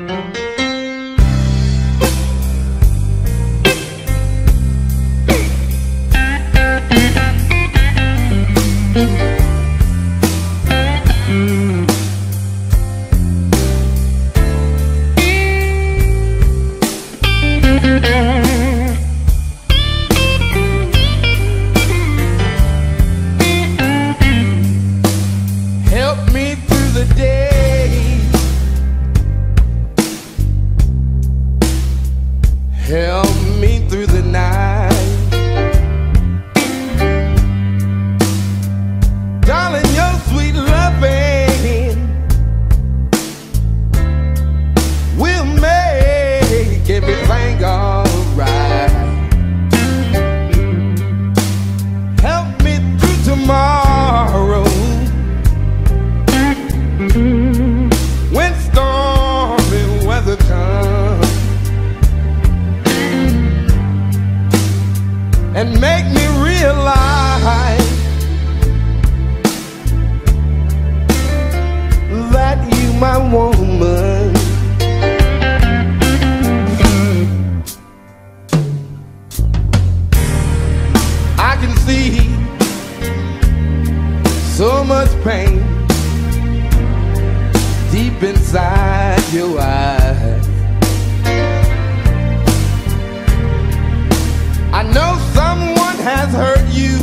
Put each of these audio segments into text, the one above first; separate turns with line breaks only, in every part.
Help me through the day, help me through the night. Darling, your sweet loving will make everything alright. Help me through tomorrow, when stormy weather comes, and make me realize that you my woman. I can see so much pain deep inside your eyes. I know someone has hurt you,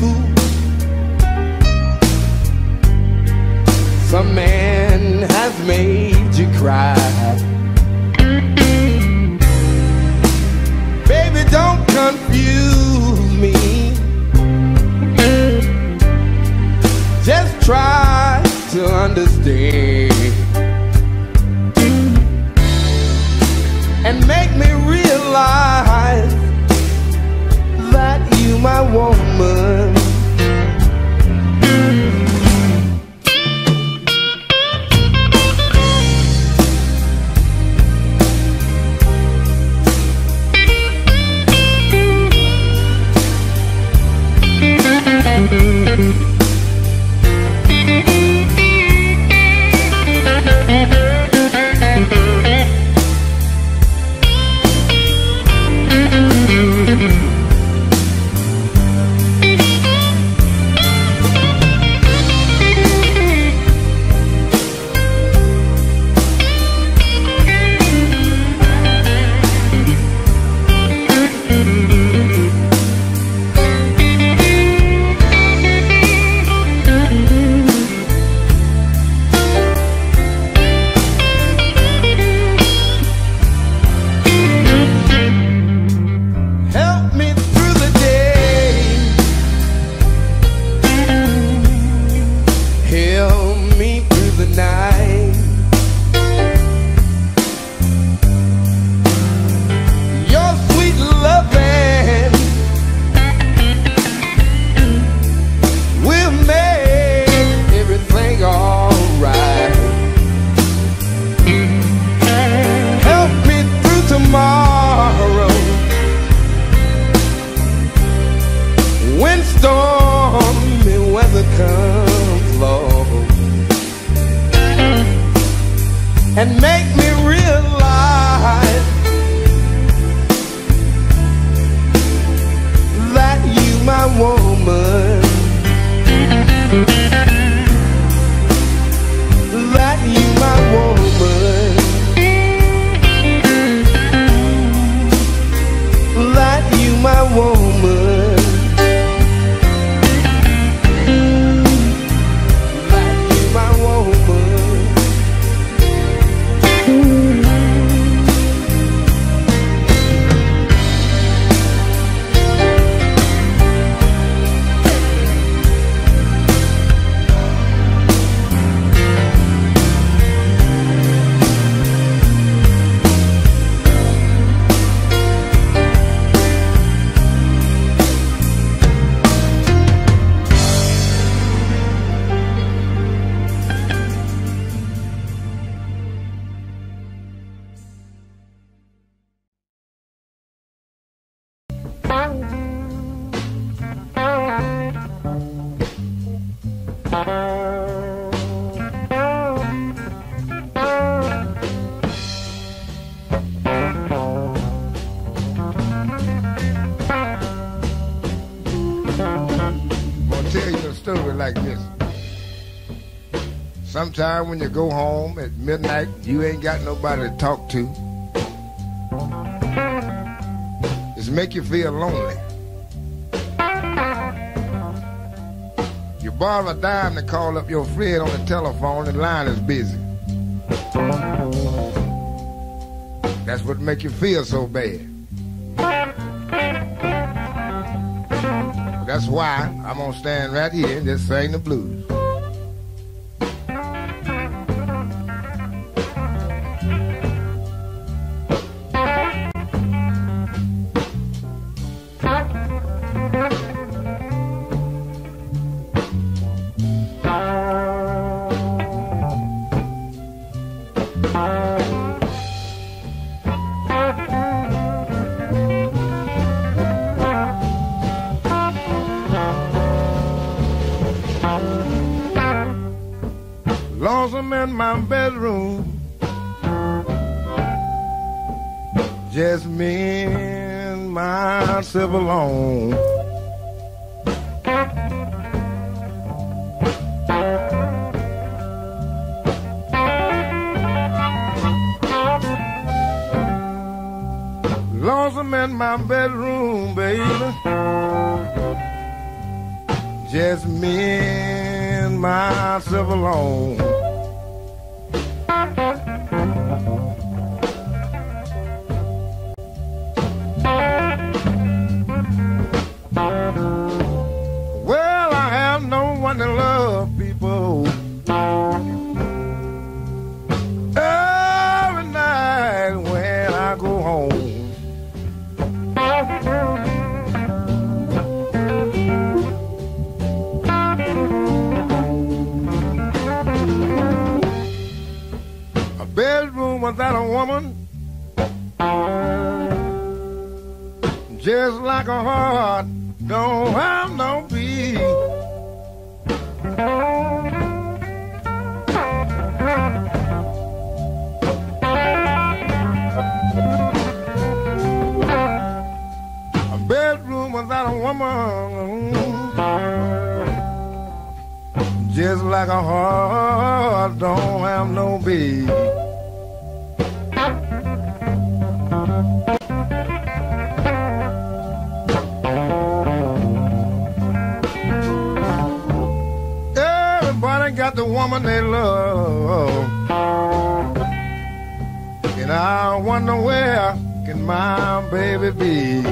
some man has made you cry. Baby, don't confuse me, just try to understand and make me realize that you my woman. When stormy weather comes, Lord, and make me realize that you my woman, that you my woman, that you my woman. That you my woman. tell you a story like this. Sometime when you go home at midnight, you ain't got nobody to talk to. It's make you feel lonely. You borrow a dime to call up your friend on the telephone and the line is busy. That's what make you feel so bad. That's why I'm gonna stand right here and just sing the blues. Lonesome in my bedroom, just me and myself alone. Lonesome in my bedroom, baby, just me and myself alone. Well, I have no one to love people. Every night when I go home, a bedroom without a woman, just like a heart don't have no peace. A bedroom without a woman, just like a heart don't have no beat. Everybody got the woman they love, and I wonder where can my baby be?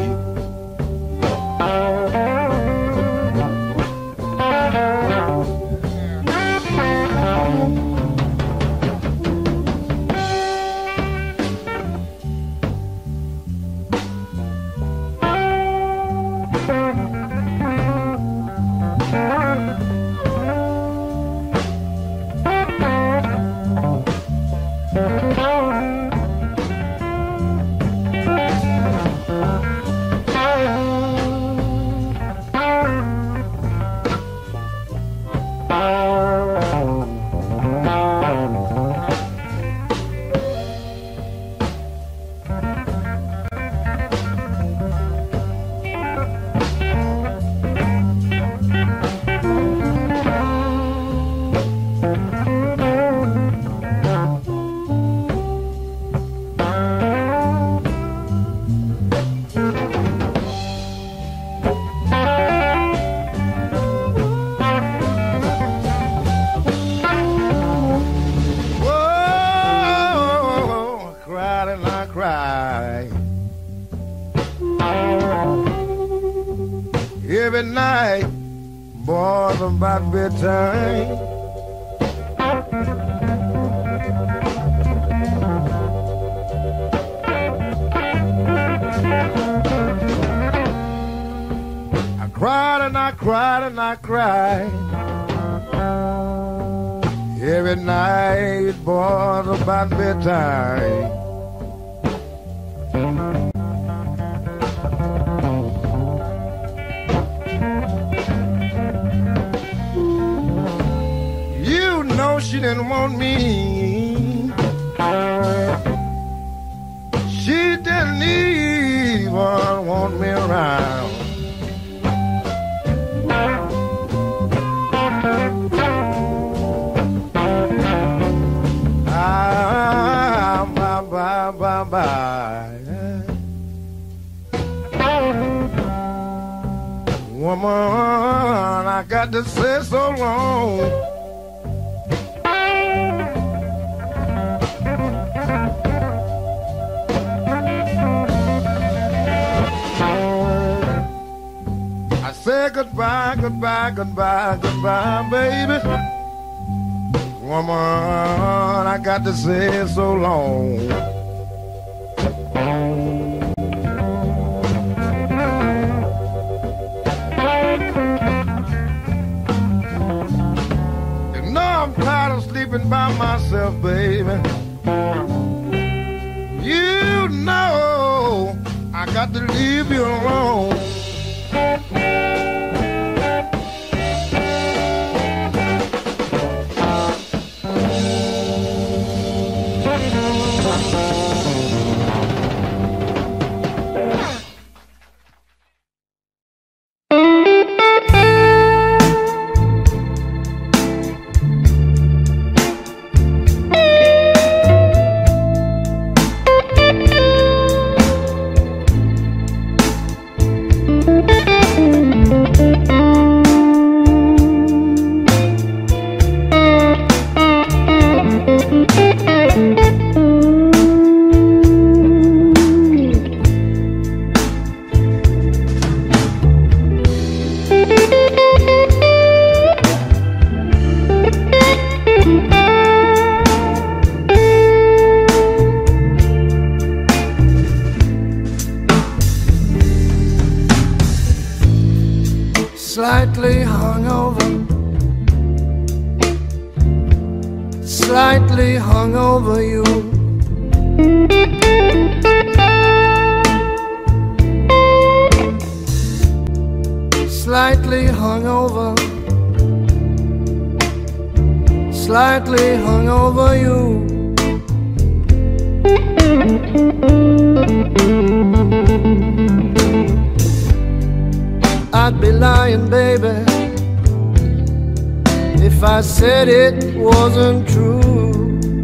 Every night, boys, about bedtime, I cried and I cried and I cried. Every night, boys, about bedtime. You know she didn't want me. She didn't even want me around. Woman, I got to say so long. I say goodbye, goodbye, goodbye, goodbye, baby. Woman, I got to say so long. I'm tired of sleeping by myself, baby. You know I got to leave you alone.
Slightly hungover, slightly hungover you. Slightly hungover, slightly hungover you. I'd be lying, baby, if I said it wasn't true.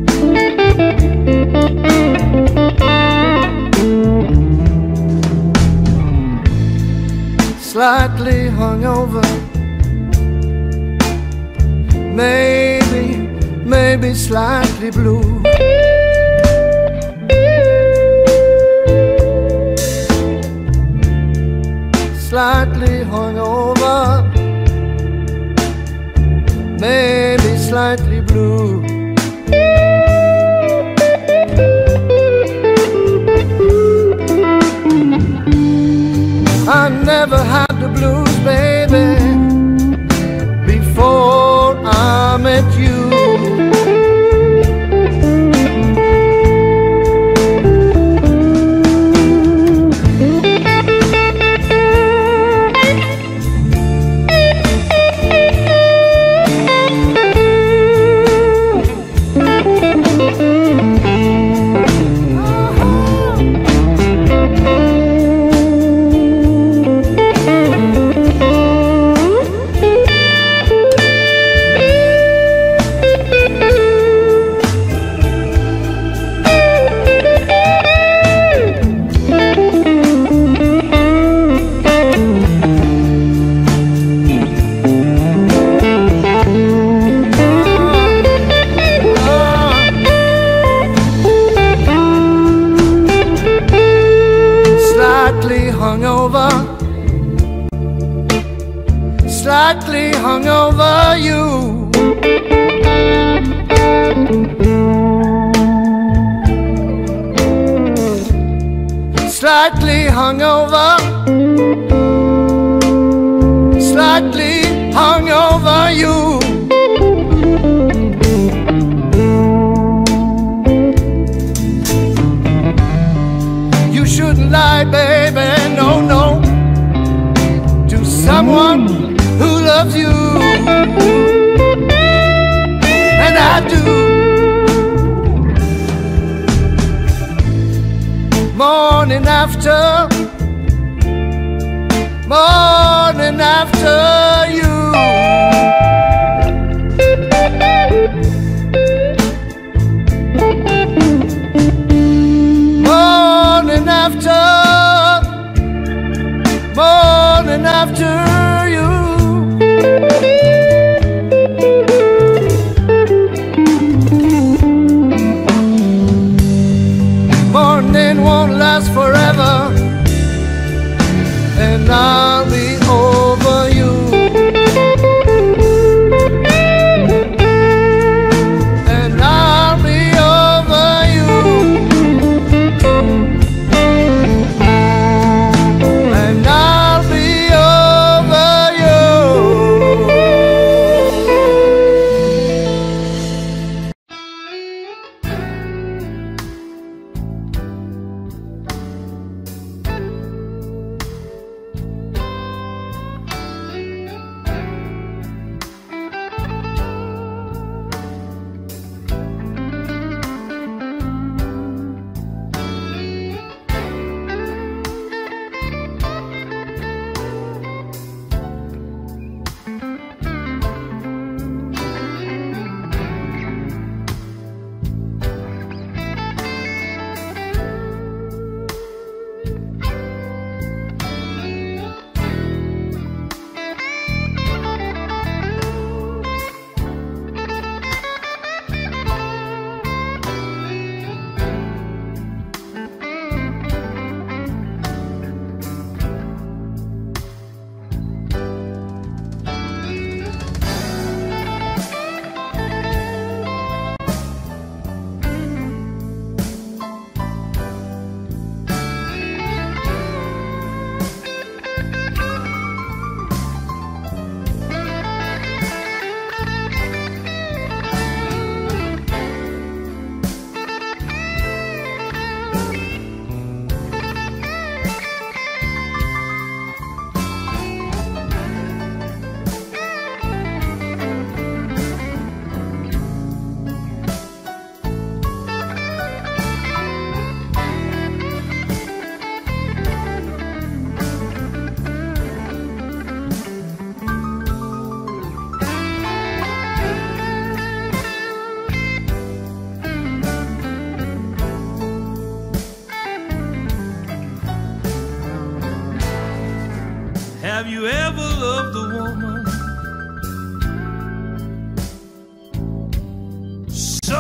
Slightly hungover, maybe slightly blue. Slightly hungover, maybe slightly blue. I never had the blues, baby, before I met you. Slightly hungover you. Slightly hungover, slightly hungover you. You shouldn't lie, baby, no, no, to someone who loves you, and I do. Morning after you. Morning after
ever loved a woman so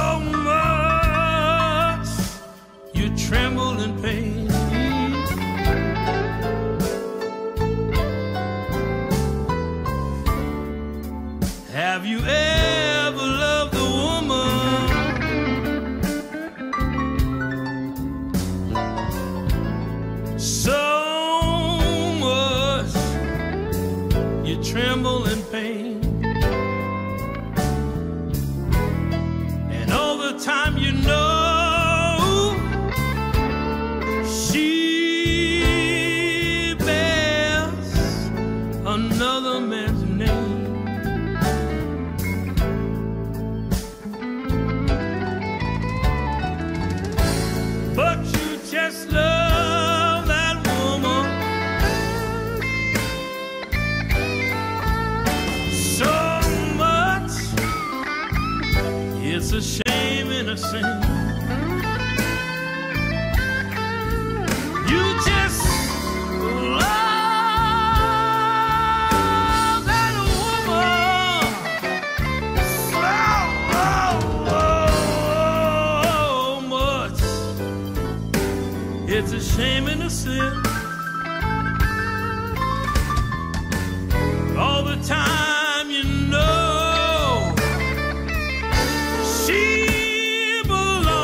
much you tremble in pain? Have you ever loved a woman so much you tremble in pain? And all the time you know she bears another man's name. But you just love that woman so much, it's a shame and a sin. You just love that woman so much, it's a shame and a sin. All the time you know she belongs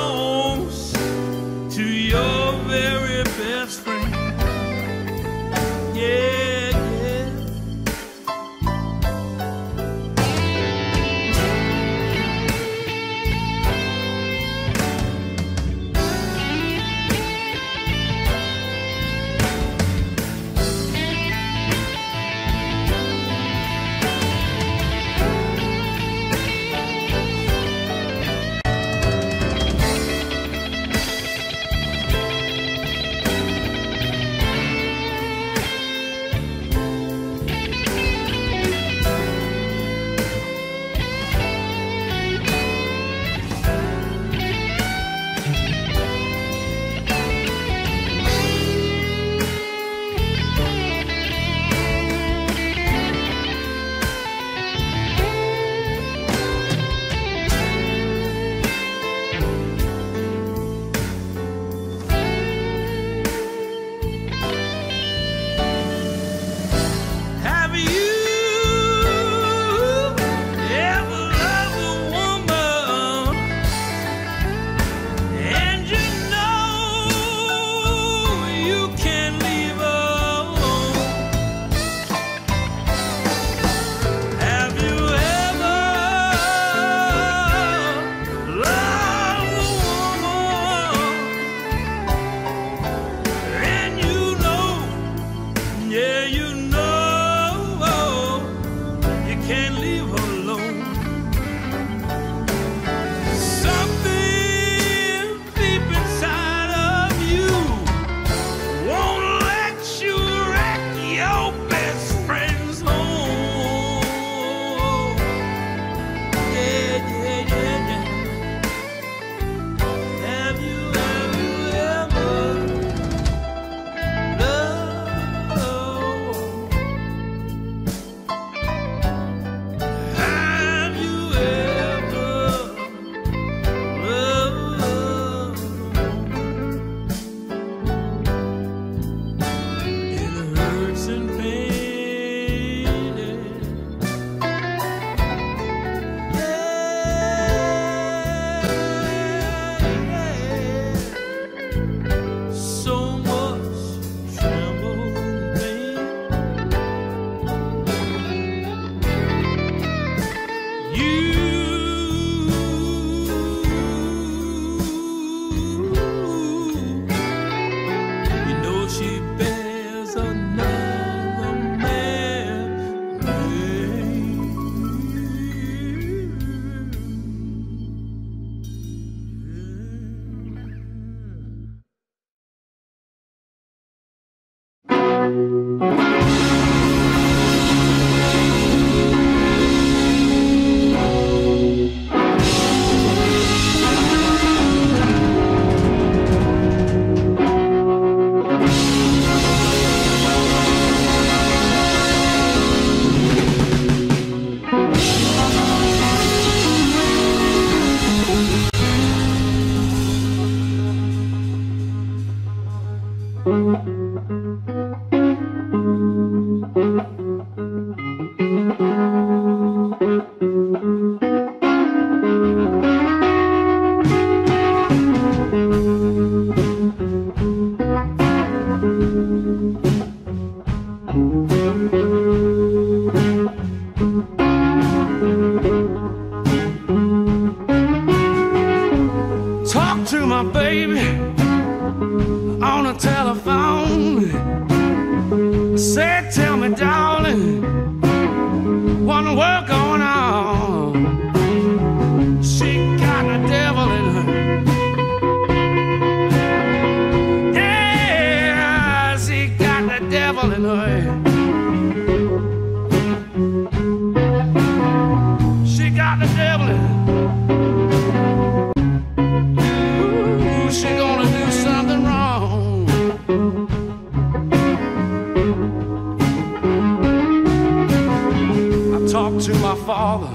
talked to my father.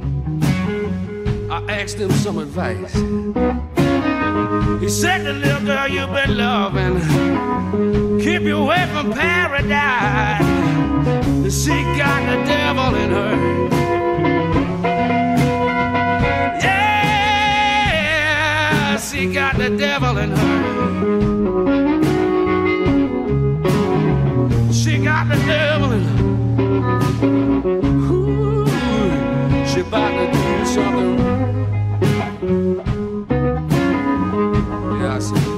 I asked him some advice. He said, the little girl you've been loving, keep you away from paradise. She got the devil in her. Yeah, she got the devil in her. She got the devil in her. Ooh, she about to do something. Yeah, I see.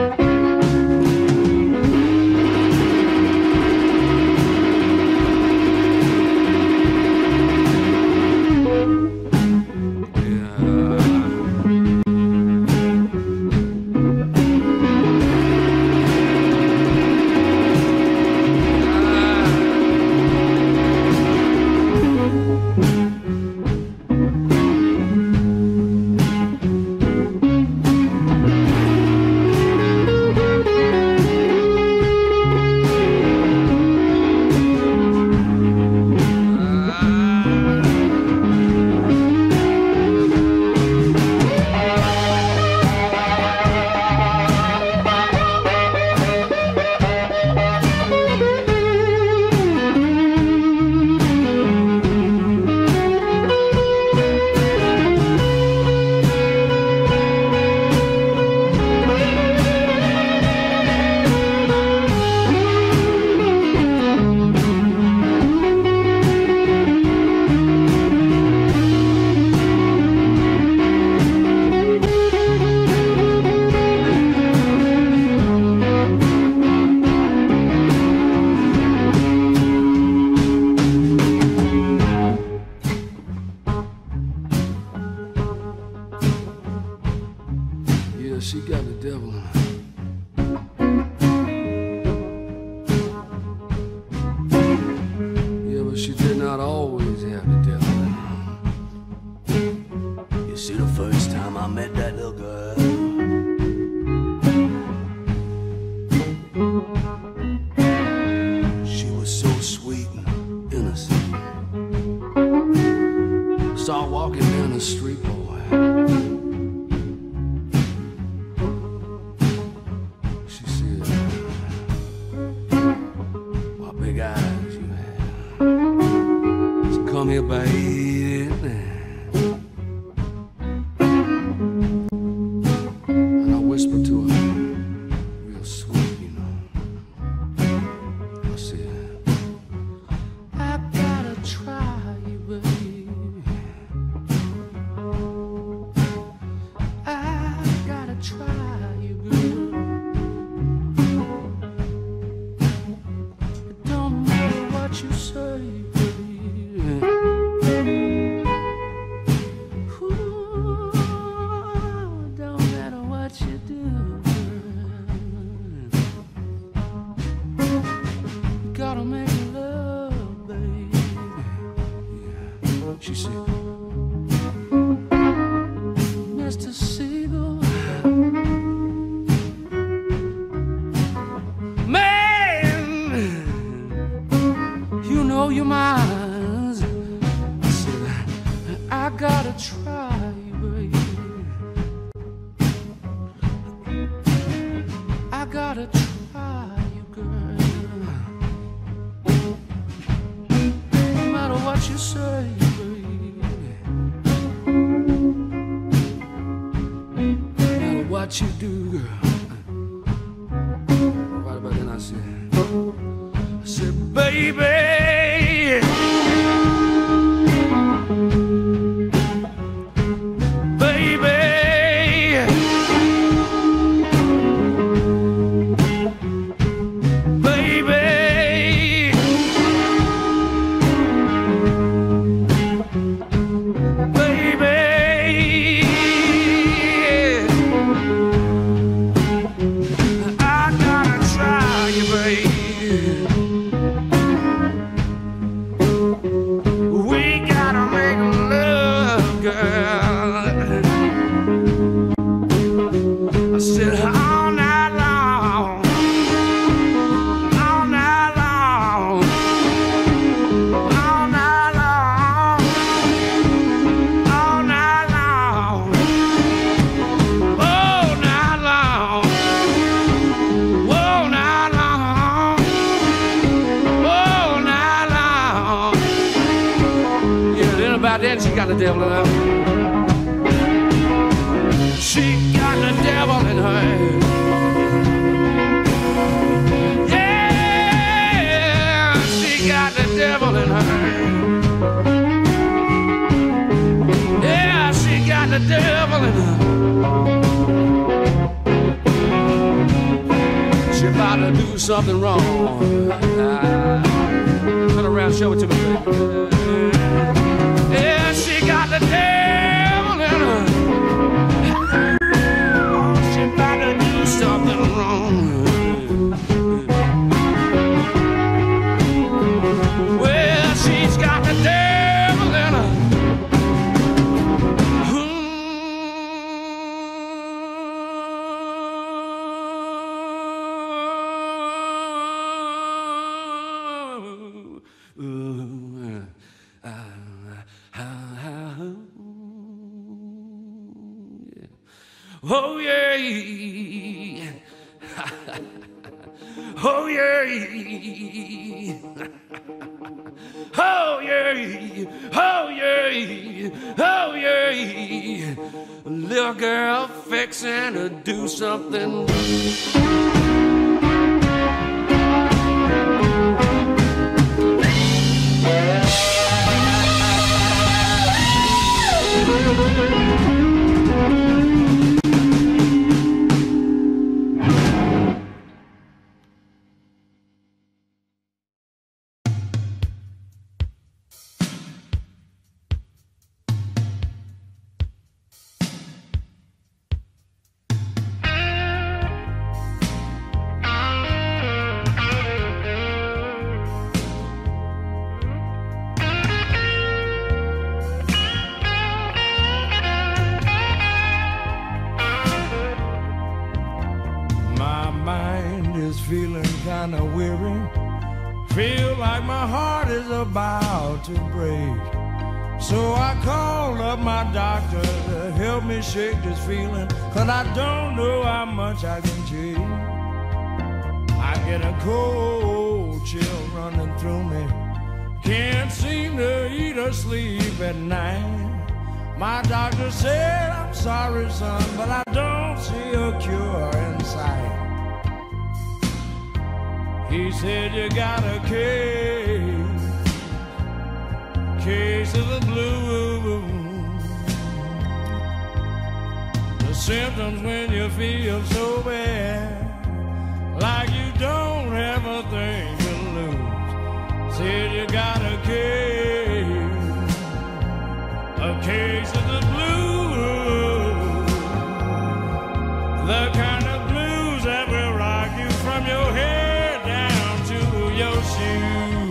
She got the devil in her. Yeah, but she did not always have the devil in her. You see, the first time I met that little girl, she was so sweet and innocent. Saw her walking down the street, boy. Come here, baby. And I whispered to her, real sweet, you know. I said, I gotta try you, baby. I gotta try you, girl. It don't matter what you say. Gotta make love, baby. Yeah. She said, Mr. Siegel, man, you know you're mine. I said, I gotta try you, baby. I gotta try you, girl. What you say, baby, no matter what you do, girl. Right about then I said, baby, then she got the devil in her. She got the devil in her. Yeah, she got the devil in her. Yeah, she got the devil in her. She about to do something wrong. Turn around, show it to me. Yeah, she got the devil in her. She about to do something wrong. Well, she's got the devil in her. Oh yeah, oh yeah, oh yeah, oh yeah, oh yeah. Little girl fixing to do something.
Feeling kinda weary, feel like my heart is about to break. So I called up my doctor to help me shake this feeling, 'cause I don't know how much I can take. I get a cold chill running through me, can't seem to eat or sleep at night. My doctor said, I'm sorry son, but I don't see a cure in sight. He said, you got a case of the blues. The symptoms when you feel so bad, like you don't have a thing to lose. Said you got a case of the blues. The kind of blues that will rock you from your head your shoes.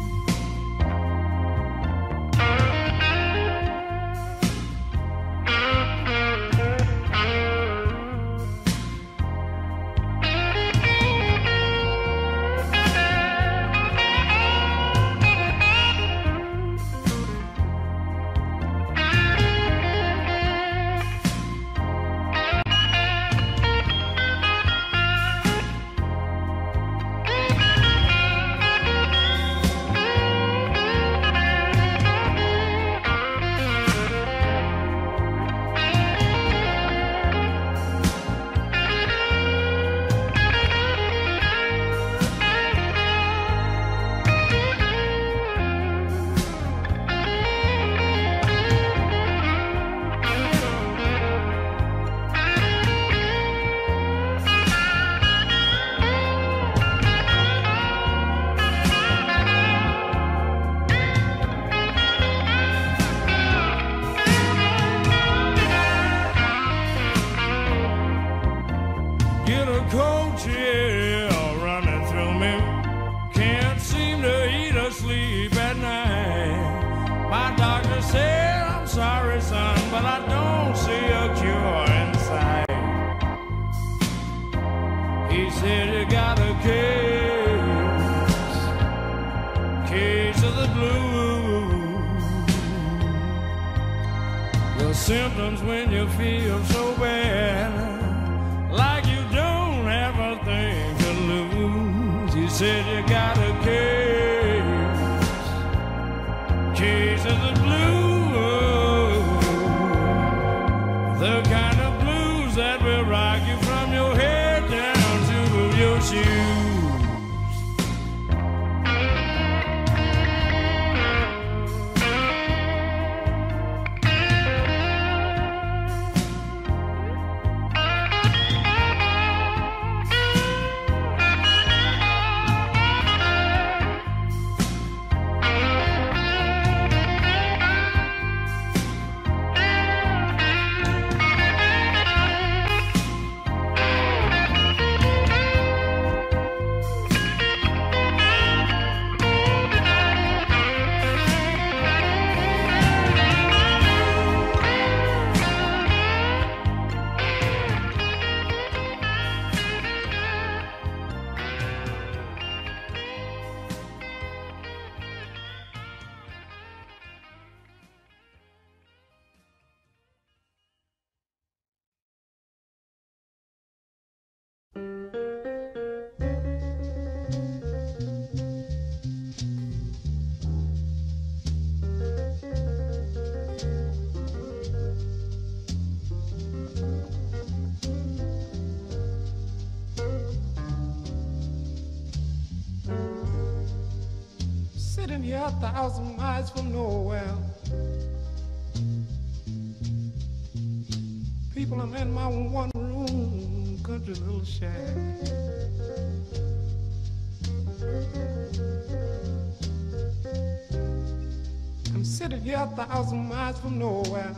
But I don't see a cure in sight. He said you got a case of the blues. The symptoms when you feel so bad, like you don't have a thing to lose. He said you got a case of the blues. 1,000 miles from nowhere. People, I'm in my one-room country little shack. I'm sitting here 1,000 miles from nowhere.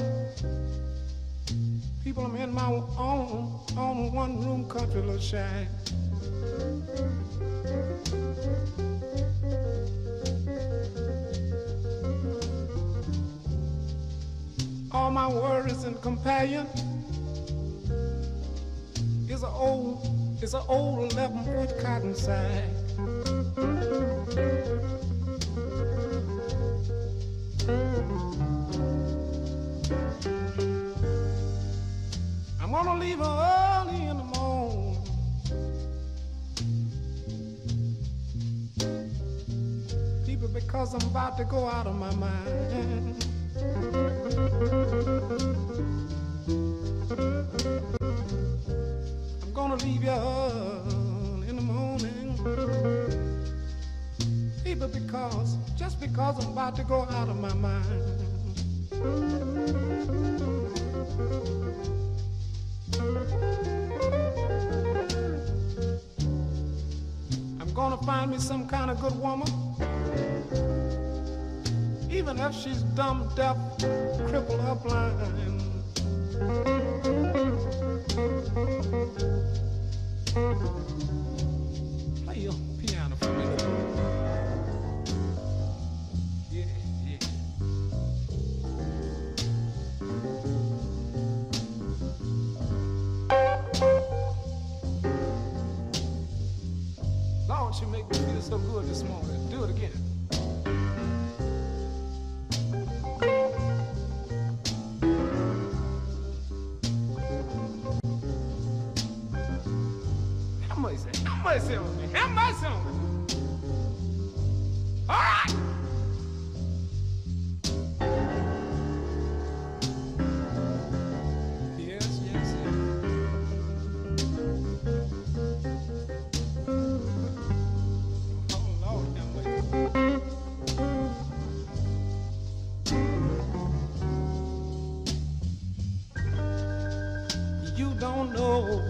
People, I'm in my own one-room country little shack. All my worries and companion is an old 11-foot cotton sack. I'm gonna leave early in the morning. People, because I'm about to go out of my mind. I'm gonna leave you in the morning, people, just because I'm about to go out of my mind. I'm gonna find me some kind of good woman, even if she's dumb, deaf, crippled, or blind. Play your piano for me. Yeah, yeah. Lord, she make me feel so good this morning. Do it again. Have mercy on me. Have mercy on me. All right. Yes, yes, yes. Oh, Lord, have mercy. You don't know.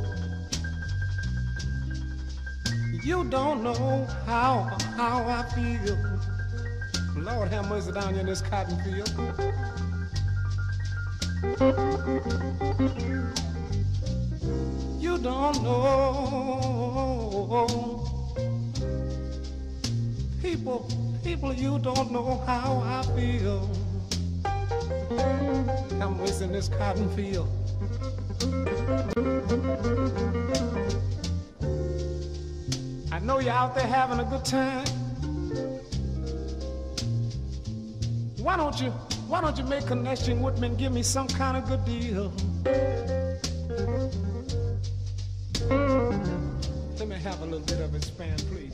You don't know how I feel. Lord have mercy down here in this cotton field. You don't know. People, you don't know how I feel. Have mercy in this cotton field. I know you're out there having a good time. Why don't you make connection with me and give me some kind of good deal? Let me have a little bit of it, span, please.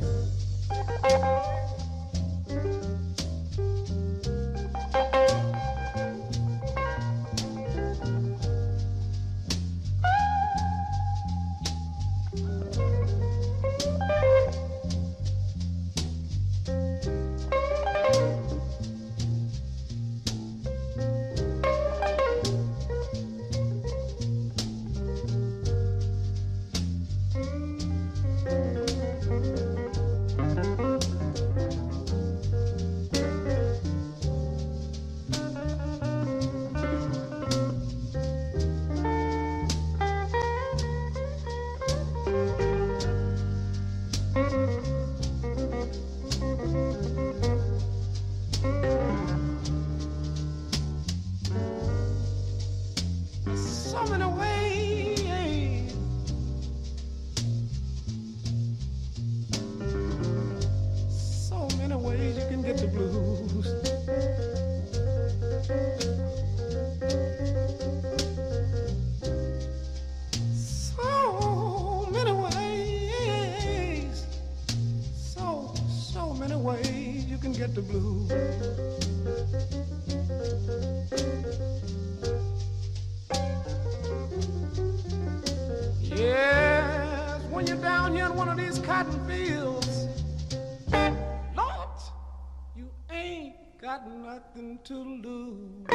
The blues. Yes, when you're down here in one of these cotton fields, Lord, you got nothing to lose.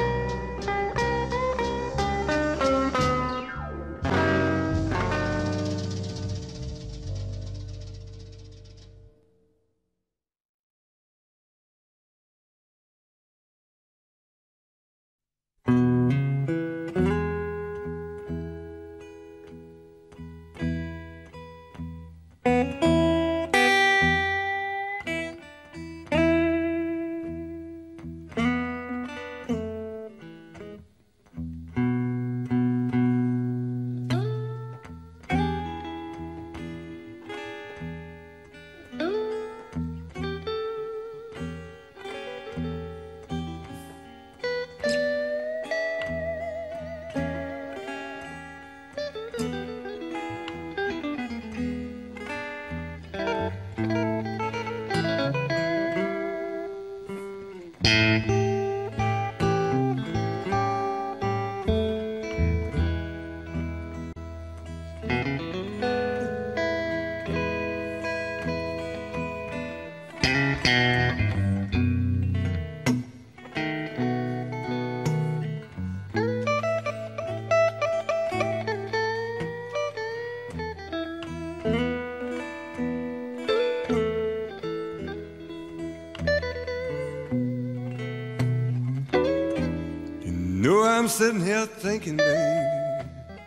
I'm sitting here thinking, babe,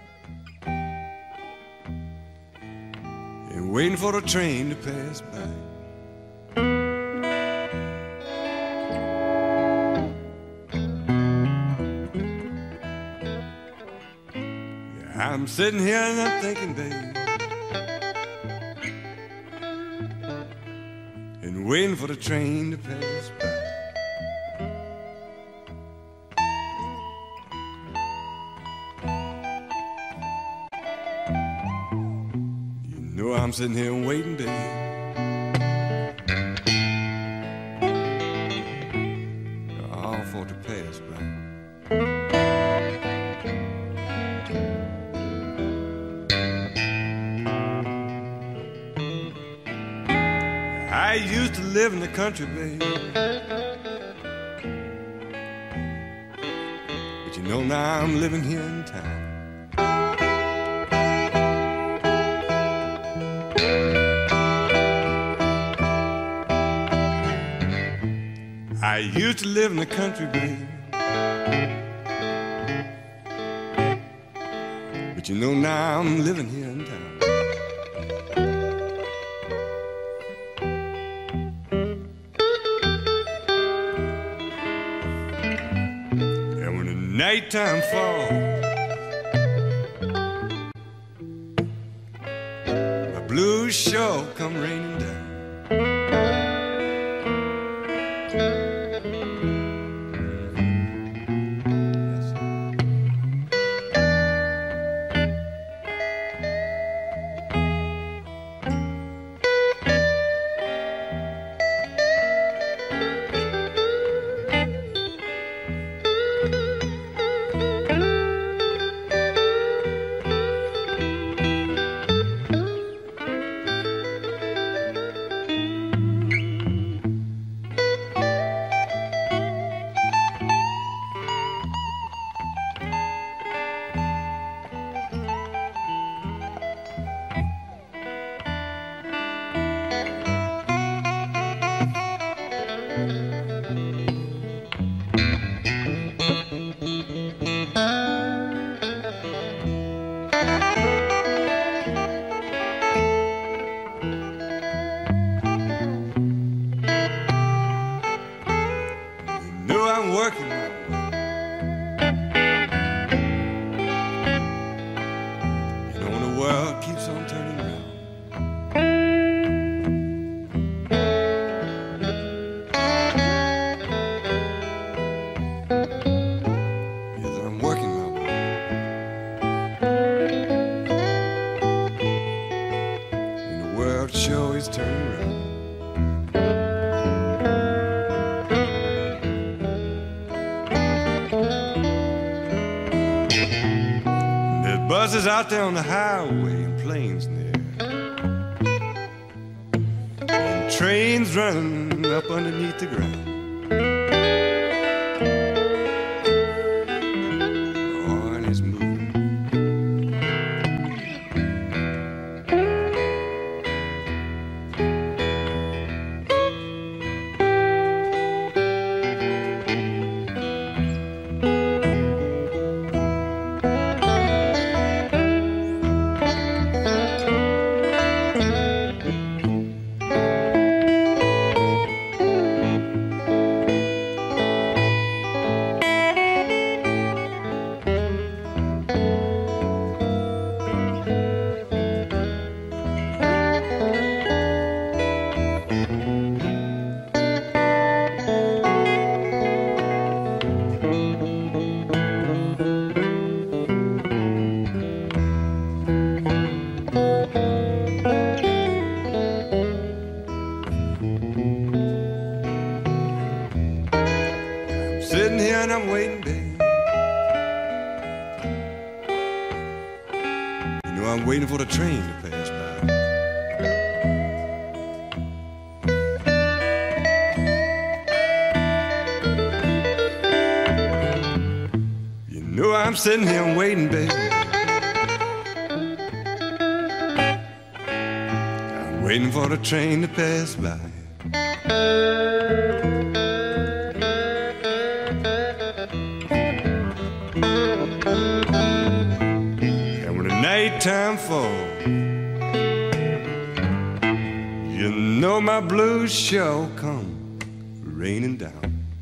and waiting for the train to pass by. Yeah, I'm sitting here and I'm thinking, babe, and waiting for the train to pass by. I'm sitting here waiting, babe, all for to pass by. I used to live in the country, babe, but you know now I'm living here in town. I used to live in the country, babe, but you know now I'm living here in town. And when the nighttime falls, my blues sure come raining down. Working my way, you know, the world keeps on turning around. Yes, I'm working my way, and the world sure is turning around. Buses out there on the highway and planes near, and trains running up underneath the ground. sitting here and I'm waiting, babe. You know I'm waiting for the train to pass by. You know I'm sitting here and waiting, babe. I'm waiting for the train to pass by. Nighttime fall, you know my blues sure come raining down.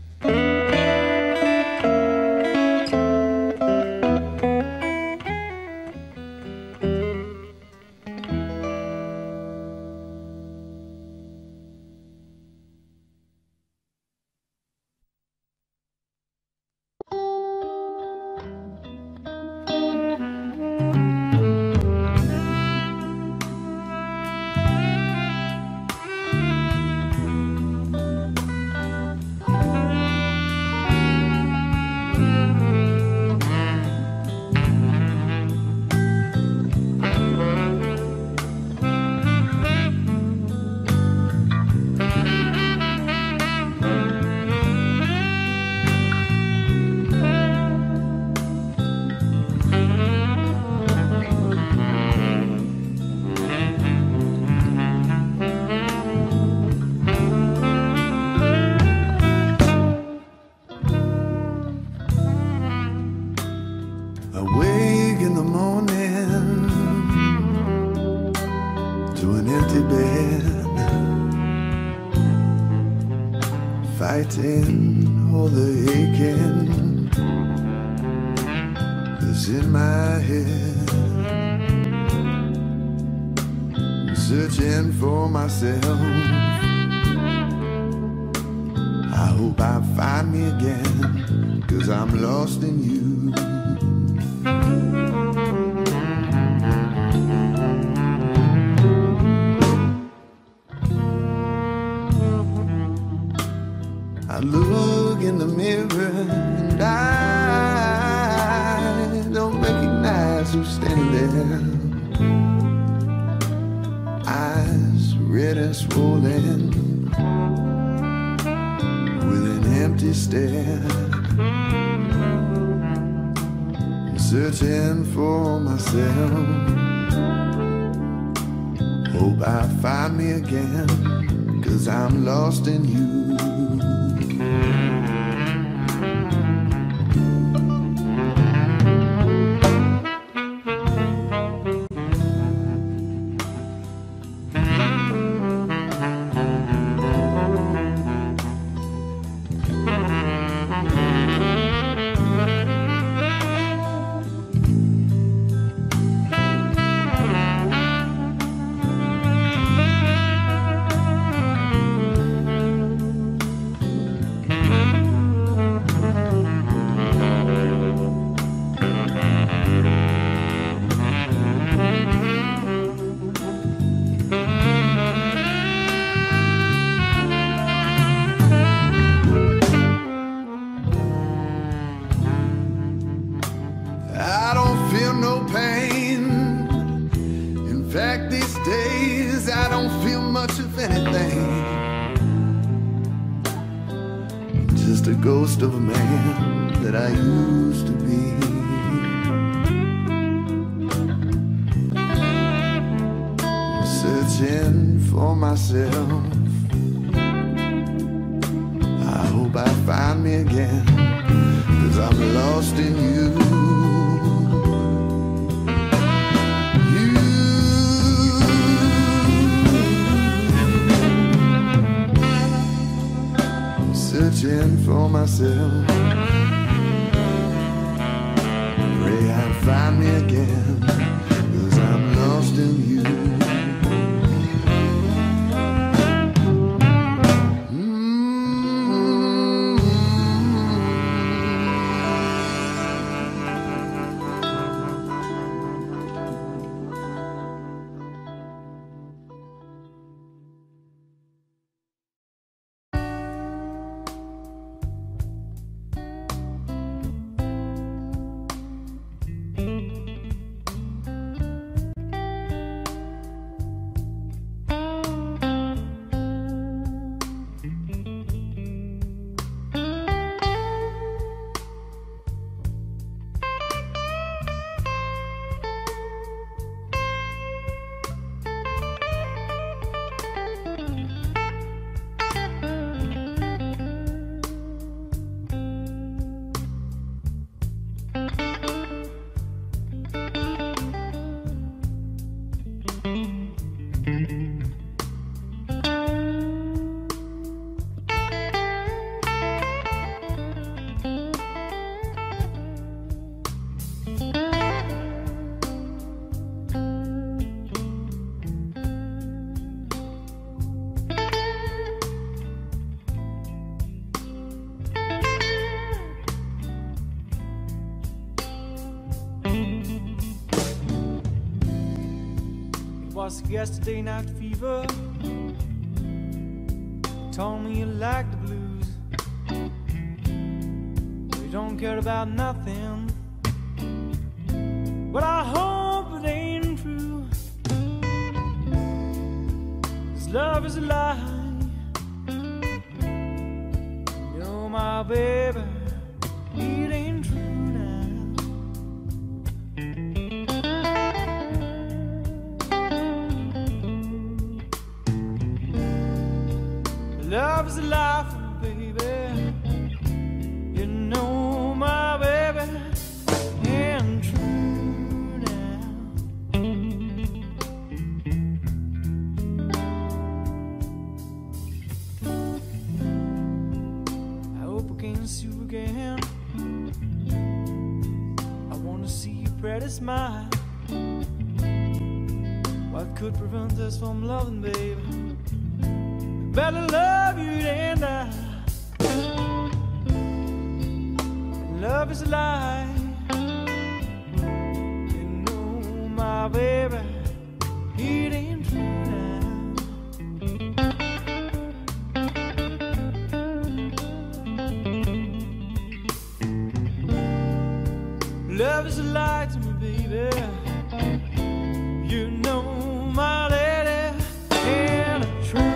Fighting all the aching that's in my head, searching for myself. I hope I find me again, 'cause I'm lost in you. I look in the mirror and I don't recognize who's standing there. Eyes red and swollen with an empty stare, searching for myself. Hope I find me again, 'cause I'm lost in you. Ghost of a man that I used to be. Searching for myself. I hope I find me again, 'cause I'm lost in you. Searching for myself. Pray I'll find me again, 'cause I'm lost in you.
was yesterday night fever. Told me you like the blues, you don't care about nothing. But I hope it ain't true, 'cause love is a lie. You're my baby, it ain't true now. Love is a lie for me, baby. You know my baby ain't true now. I hope I can see you again. I wanna see your pretty smile. What could prevent us from loving, baby? Better love you than I. Love is a lie. You know my baby, it ain't true now. Love is a lie to me, baby. You know my lady ain't true.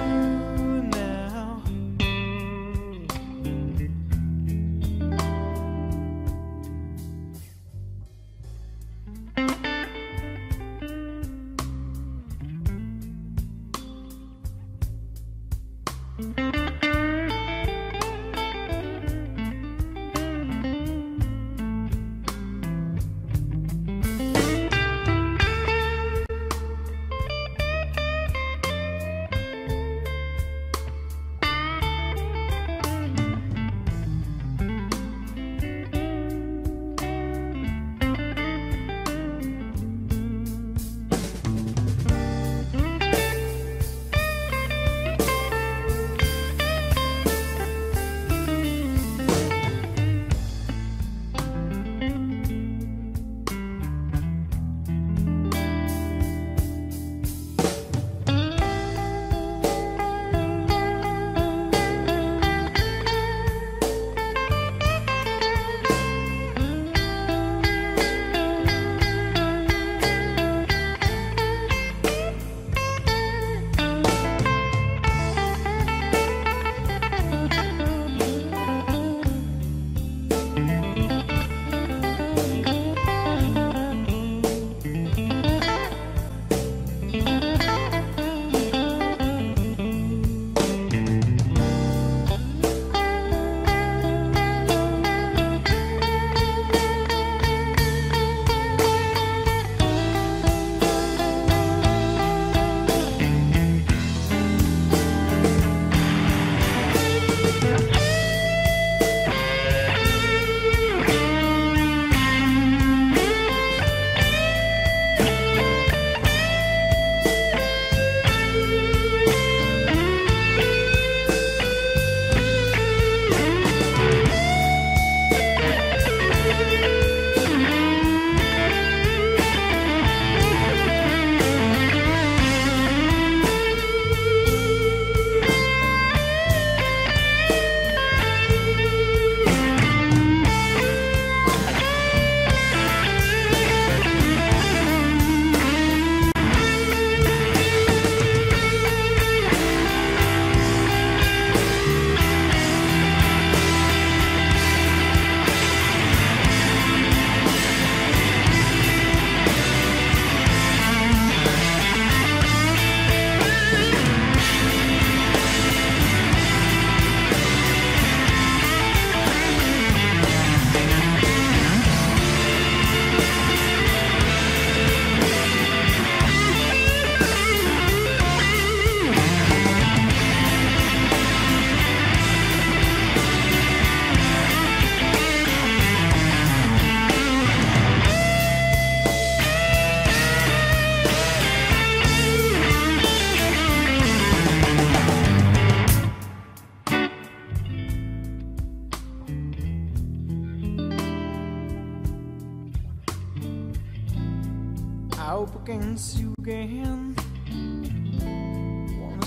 I hope I can see you again.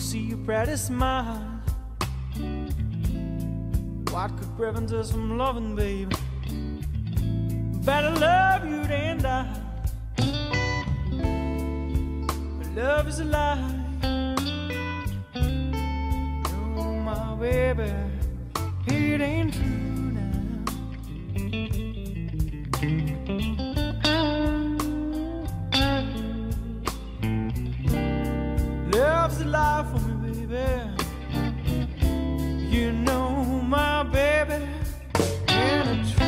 see your pretty smile. What could prevent us from loving, baby? Better love you than die. But love is a lie. Oh, my baby, it ain't true now. Love's a lie for me, baby. You know my baby ain't true.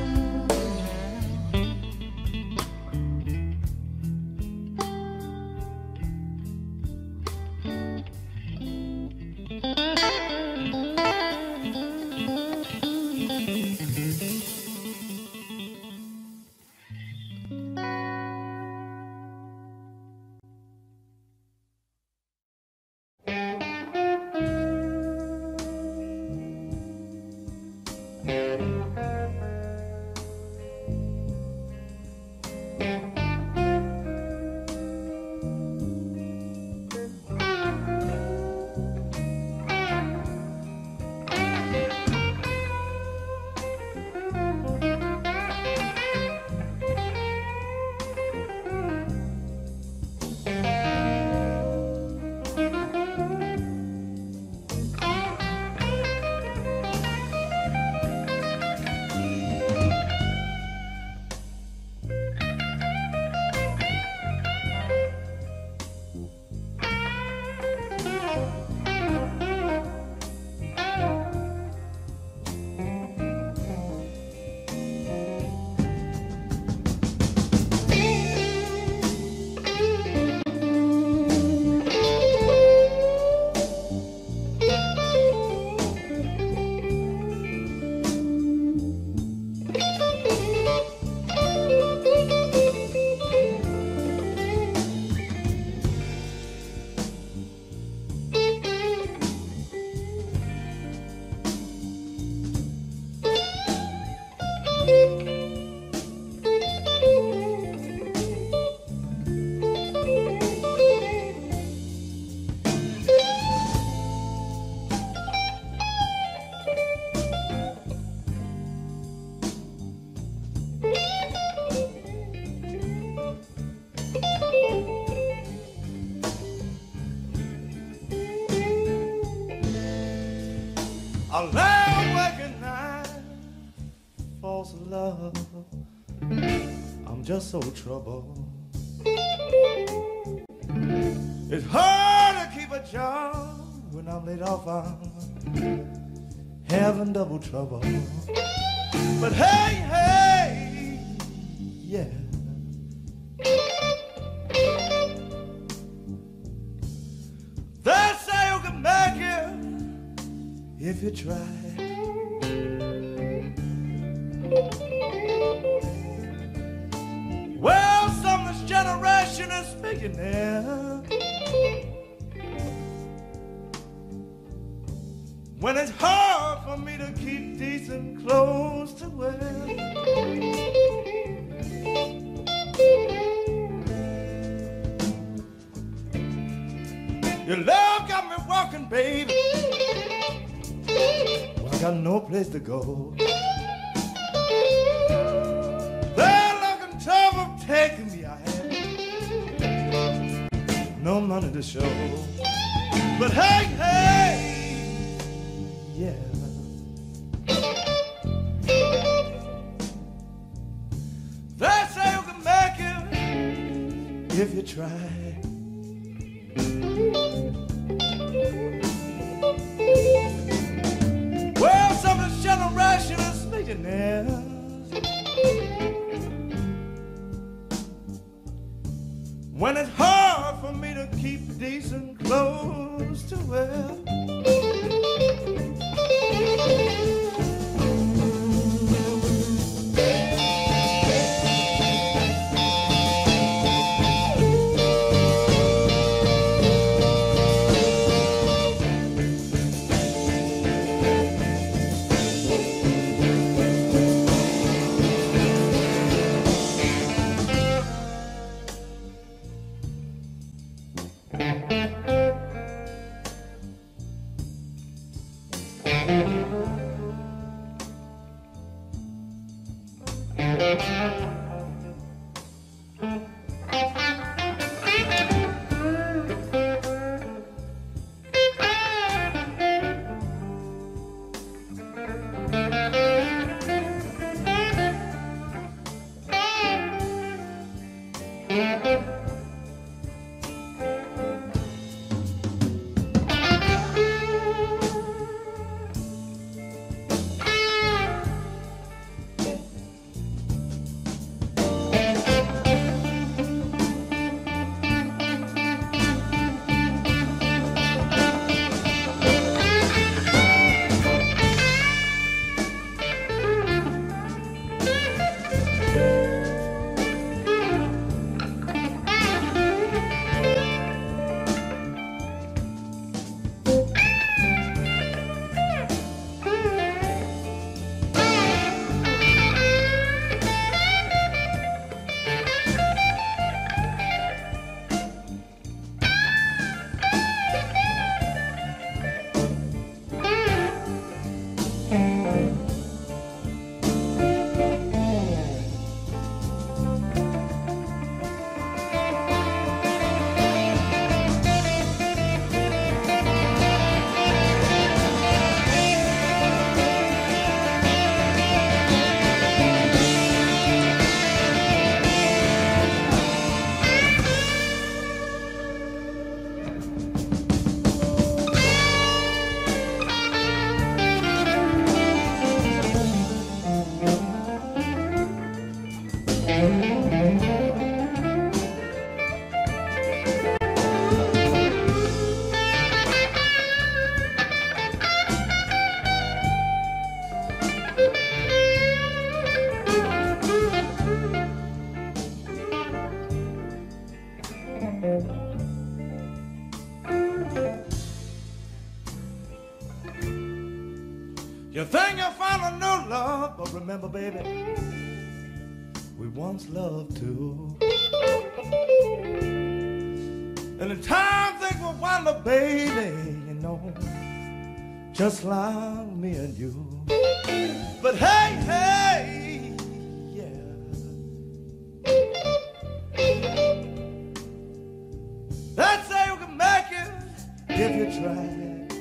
I lay awake at night, false love. I'm just so troubled. It's hard to keep a job when I'm laid off. I'm having double trouble. But hey, hey, yeah. They say you can make it if you try. Well, some of this generation is speaking now. When it's hard for me to keep decent clothes to wear. Your love got me walking, baby. Well, I got no place to go. They're looking tough of taking me. I had no money to show. But hey, hey, yeah. They say you can make it if you try. Well, some of this generation is millionaires. When it's hard for me to keep decent clothes to wear. You think you'll find a new love, but remember, baby, we once loved too. And in time things will wind up, baby, you know, just like me and you. But hey, hey, yeah. Let's say you can make it if you try.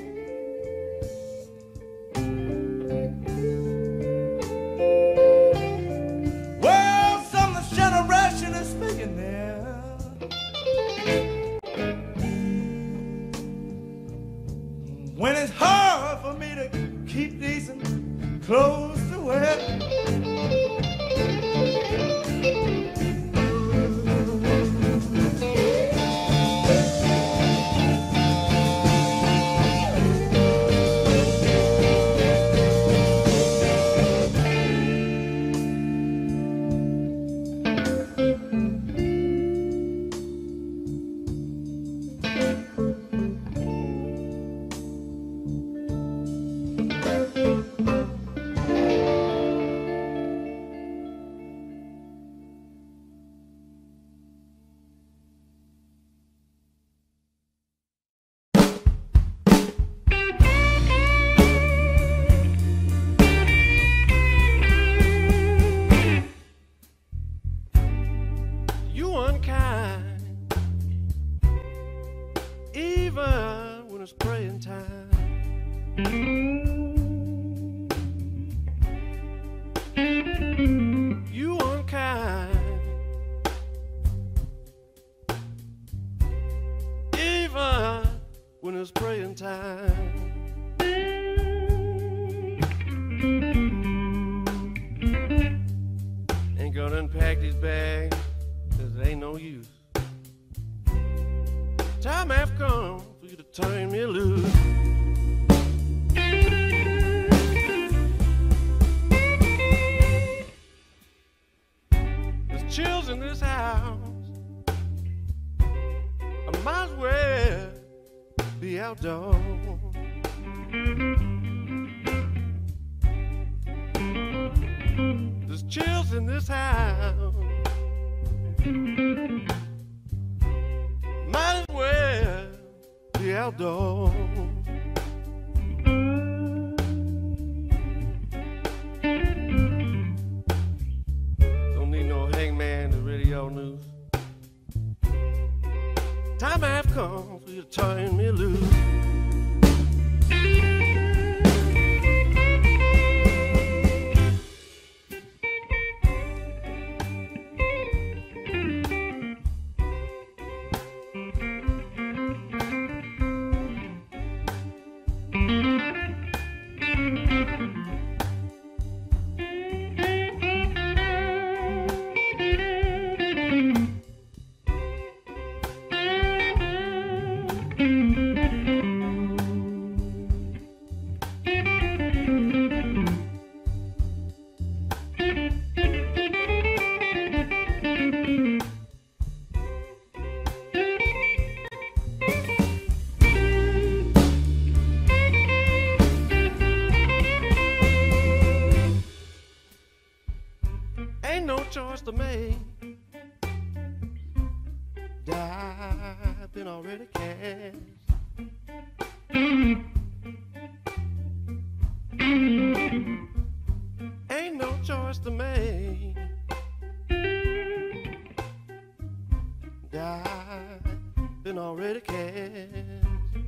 When it's hard for me to keep decent clothes to wear, praying time. You unkind, even when it's praying time. Ain't gonna unpack these bags, 'cause it ain't no use. Time have come for you to turn me loose. There's chills in this house, I might as well be outdoors. There's chills in this house, might as well be outdoors.
choice to make. Die been already cast. Ain't no choice to make. Die been already cast.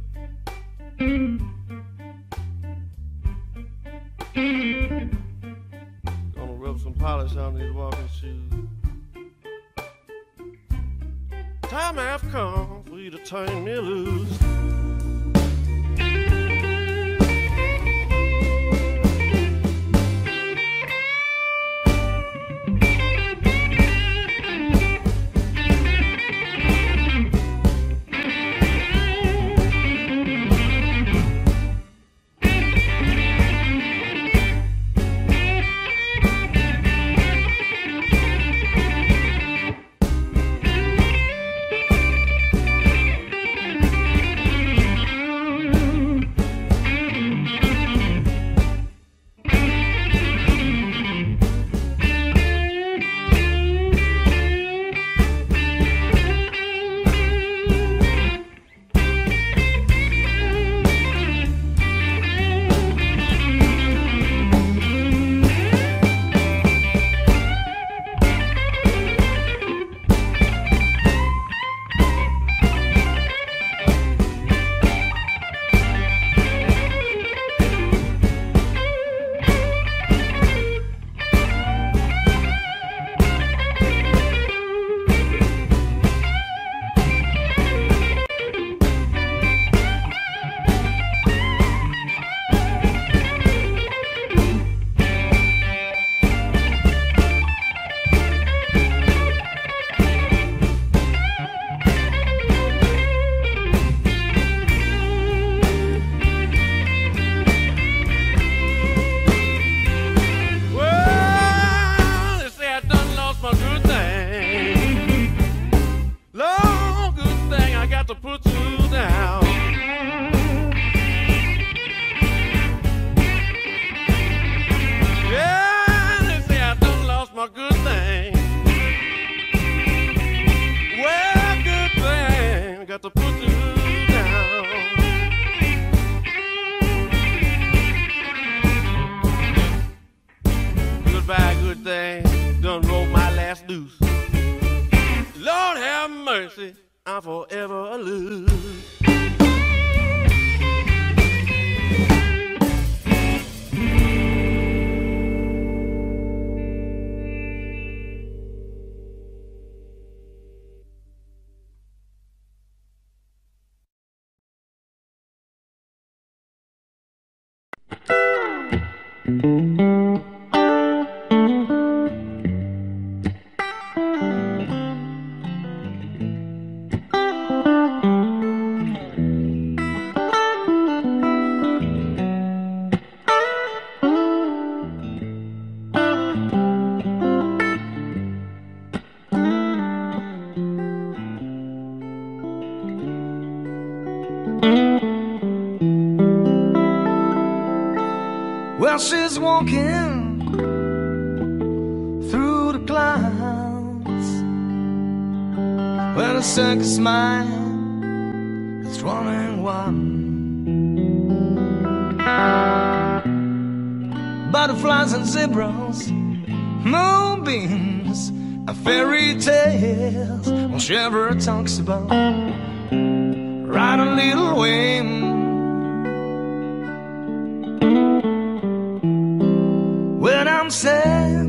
Gonna rub some polish on these walking shoes. Time have come for you to turn me loose. I'm forever lose.
Well, she's walking through the clouds where the circus mind is running wild. Butterflies and zebras, moonbeams, and fairy tales. Well, she ever talks about ride a little wind. When I'm sad,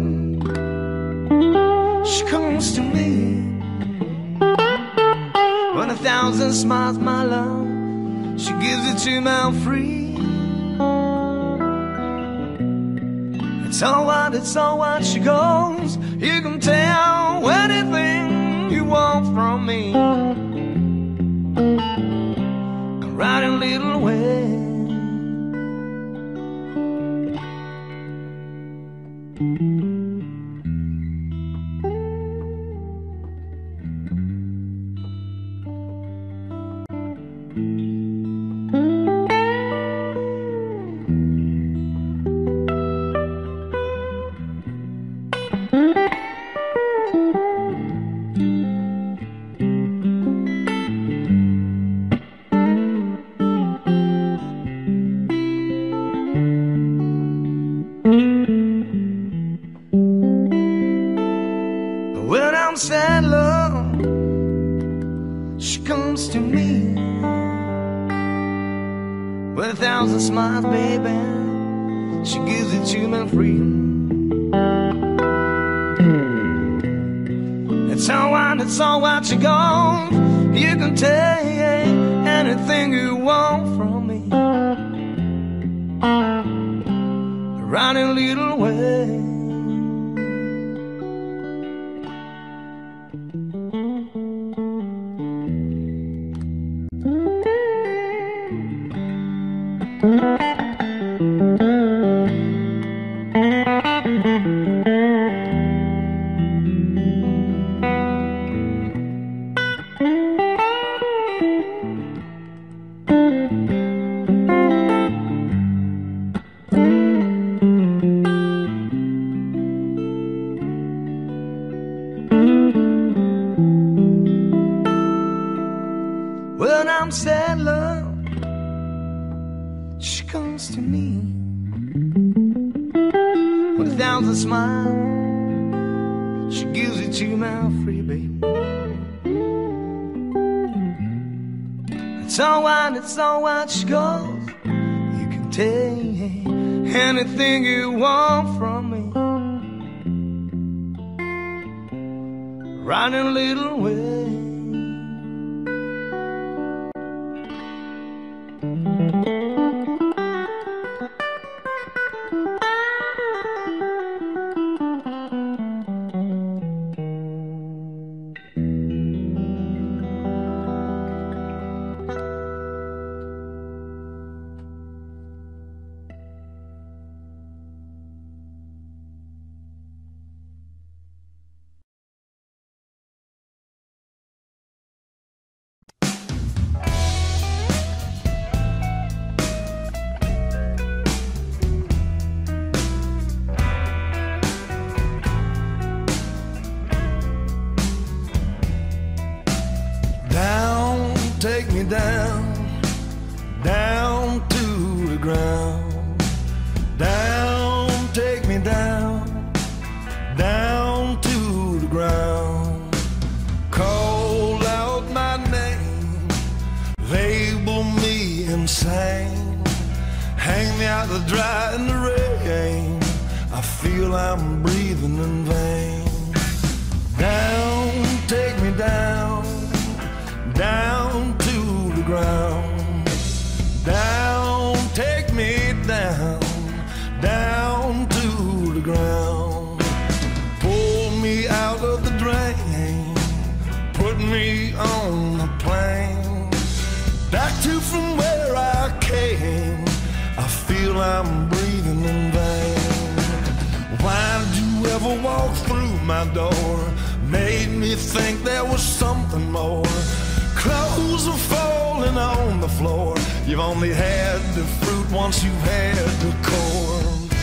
she comes to me. When 1,000 smiles, my love, she gives it to me free. It's alright, she goes. You can tell anything you want from me. I'm riding a little way. sad, love, she comes to me with 1,000 smiles, baby. She gives it to me free. It's all right, she goes. You can take anything you want from me, right in a little way. When I'm sad, love, she comes to me with 1,000 smiles. She gives it to me free, baby. It's all right, she goes. You can take anything you want from me, right in a little way.
Take me down, down to the ground. Down, take me down, down to the ground. Call out my name, label me insane. Hang me out to dry in the rain. I feel I'm breathing in vain. Down, take me down, down to the ground. Down, take me down, down to the ground. Pull me out of the drain, put me on the plane, back to from where I came. I feel I'm breathing in vain. Why did you ever walk through my door? Made me think there was something more. Clothes are falling on the floor. You've only had the fruit once you've had the core.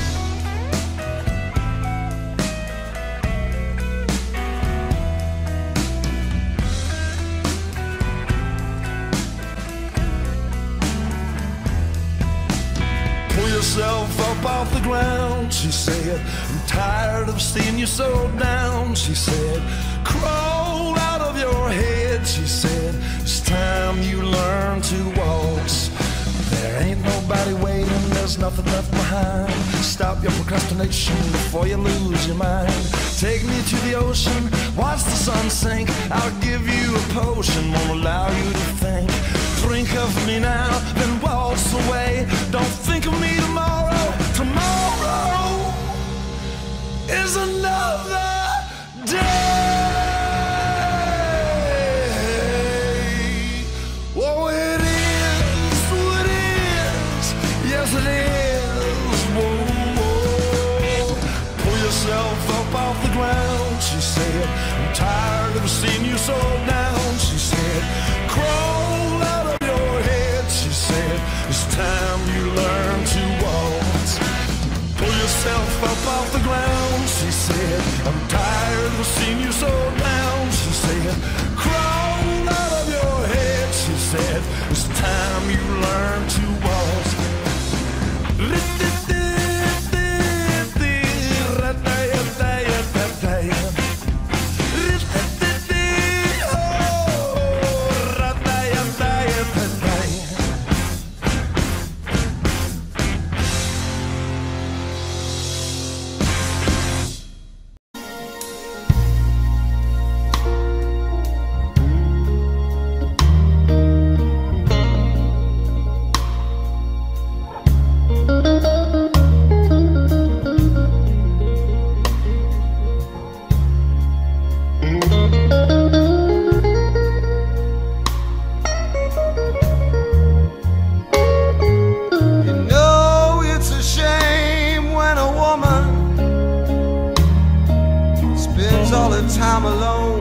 Pull yourself up off the ground, she said. I'm tired of seeing you so down, she said. Crawl out of your head, she said. It's time you learn to waltz. There ain't nobody waiting, there's nothing left behind. Stop your procrastination before you lose your mind. Take me to the ocean, watch the sun sink. I'll give you a potion, won't allow you to think. Drink of me now, then waltz away. Don't think of me tomorrow. Tomorrow is another day. Oh, it is, oh, it is, yes it is. Whoa, whoa. Pull yourself up off the ground, she said. I'm tired of seeing you so down, she said. Crawl out of your head, she said. It's time you learn to waltz. Pull yourself up off the ground, she said. I'm tired of seeing you so down, she said. Crawl out of your head, she said. It's time you learn to waltz.
the time alone.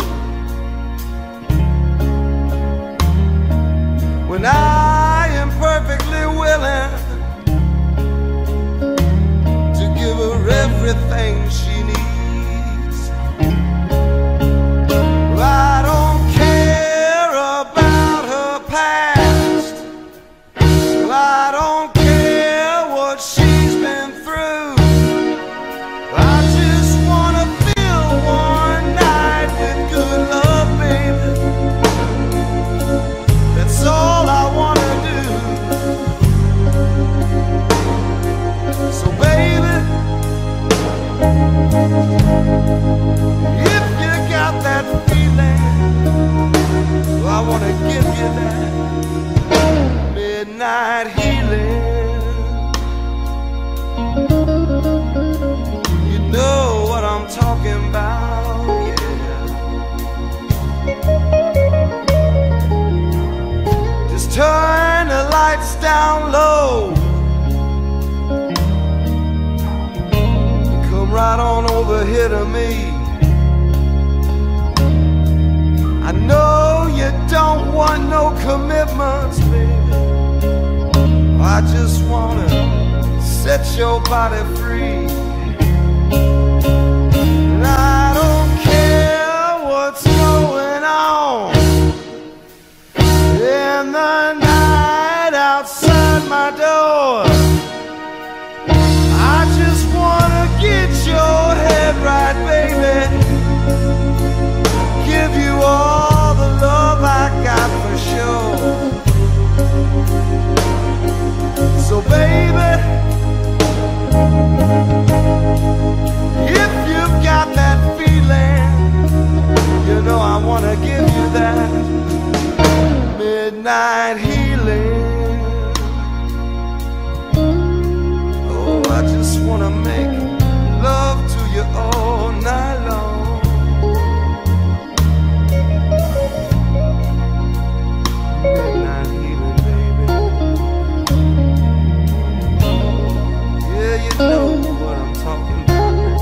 When I am perfectly willing to give her everything she needs. I don't care about her past. I don't care what she's been through. I just wanna fill one night with good love, baby. That's all I wanna do. So baby, if you got that feeling, I wanna give you that midnight healing. You know what I'm talking about, yeah. Just turn the lights down low. Come right on over here to me. I know you don't want no commitments, baby. I just wanna set your body free. And I don't care what's going on in the night outside my door. I just wanna get your head right, baby. Give you all the love I got for sure. So baby, if you've got that feeling, you know I wanna give you that midnight healing. Oh, I just wanna make love to you all night long. Midnight healing, baby. Yeah, you know what I'm talking about.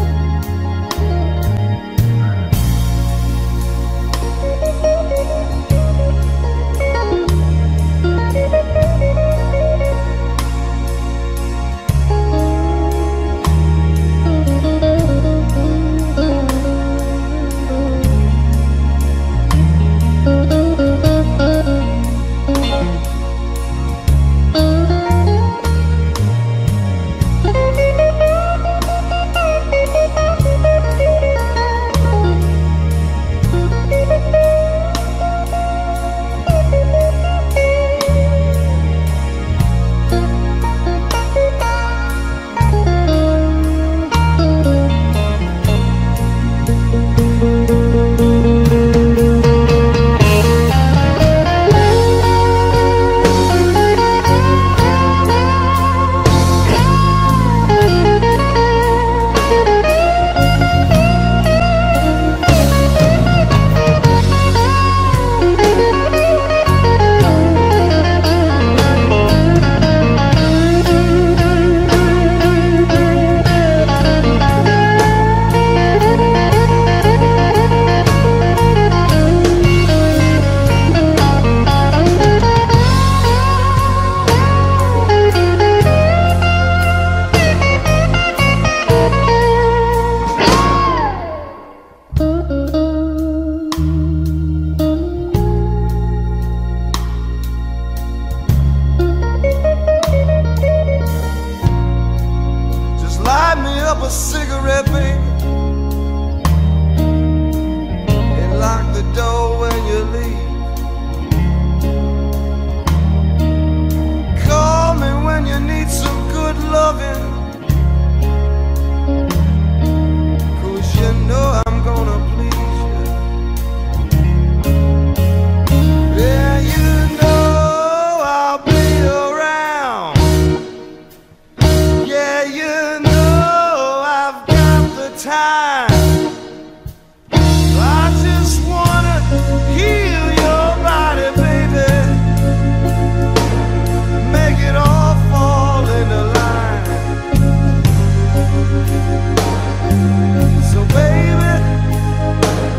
A cigarette, baby, and lock the door when you leave. Call me when you need some good loving, 'cause you know I'm gonna please you. Yeah, you know I'll be around. Yeah, you know time. I just wanna heal your body, baby. Make it all fall into line. So baby,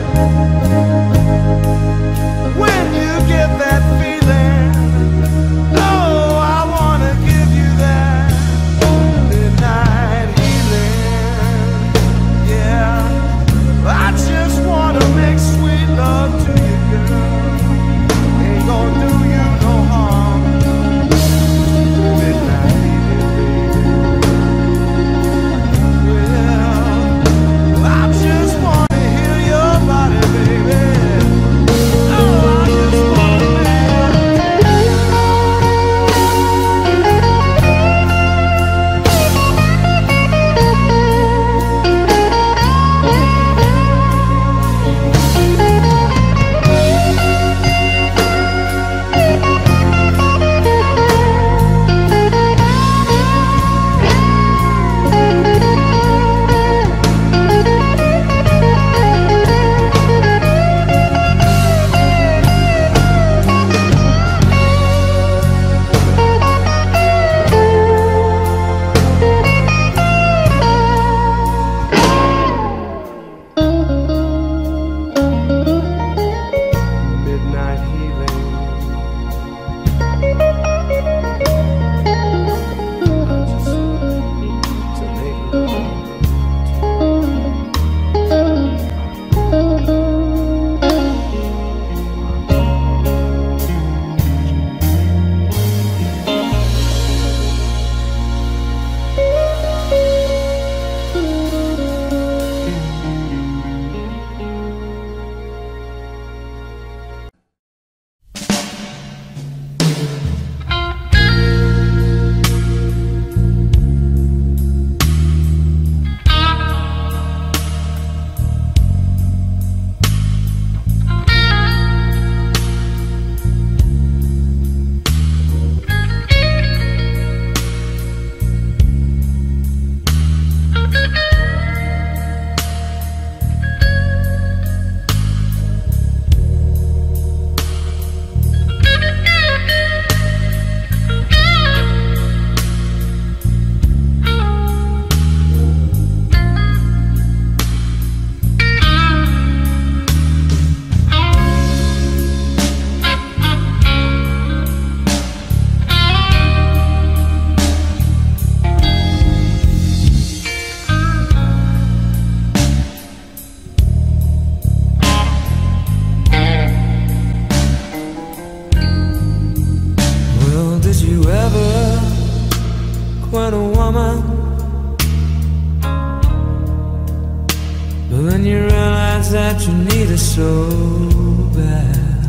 when you realize that you need it so bad.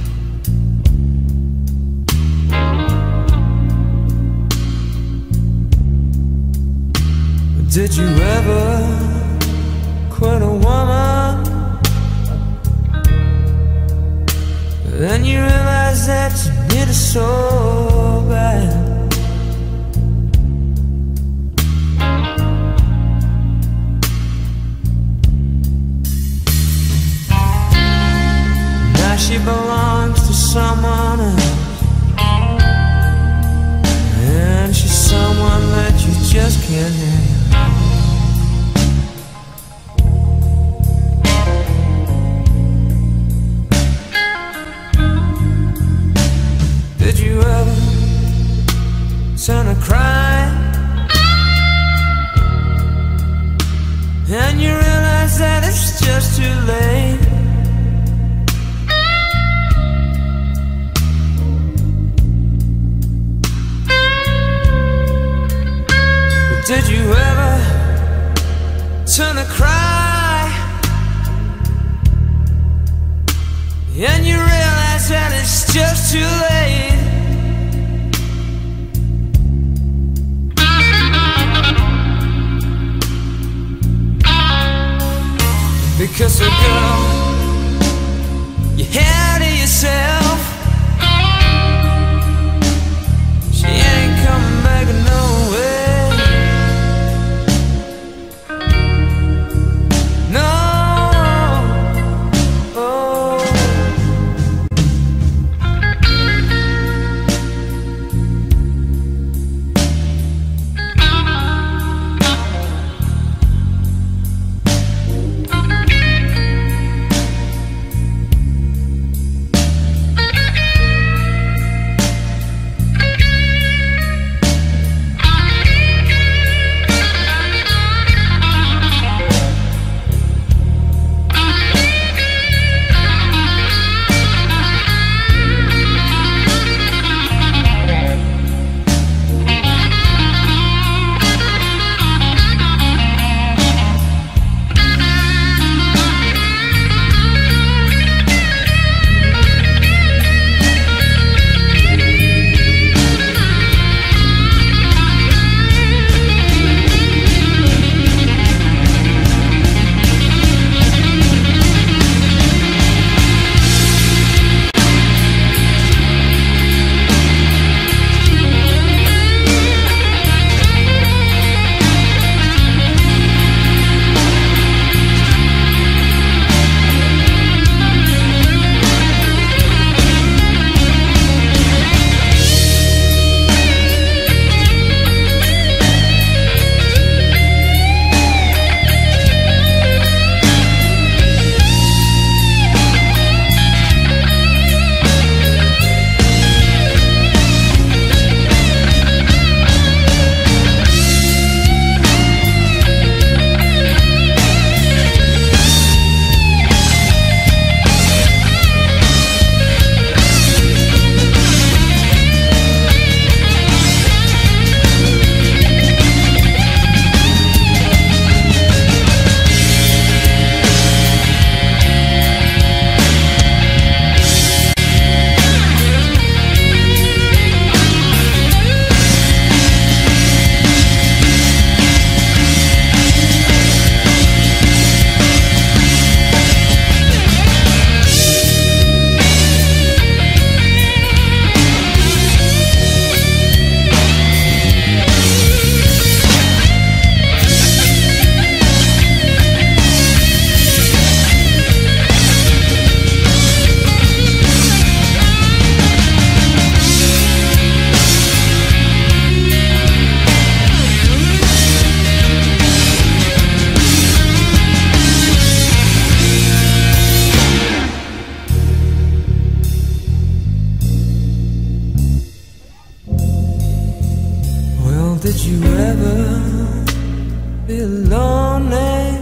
But did you ever quit a woman? Then you realize that you need it so bad. She belongs to someone else, and she's someone that you just can't have. Did you ever turn to cry, and you realize that it's just too late? Did you ever turn to cry, and you realize that it's just too late? Because the girl you had to yourself, she ain't coming back nowhere. Did you ever feel lonely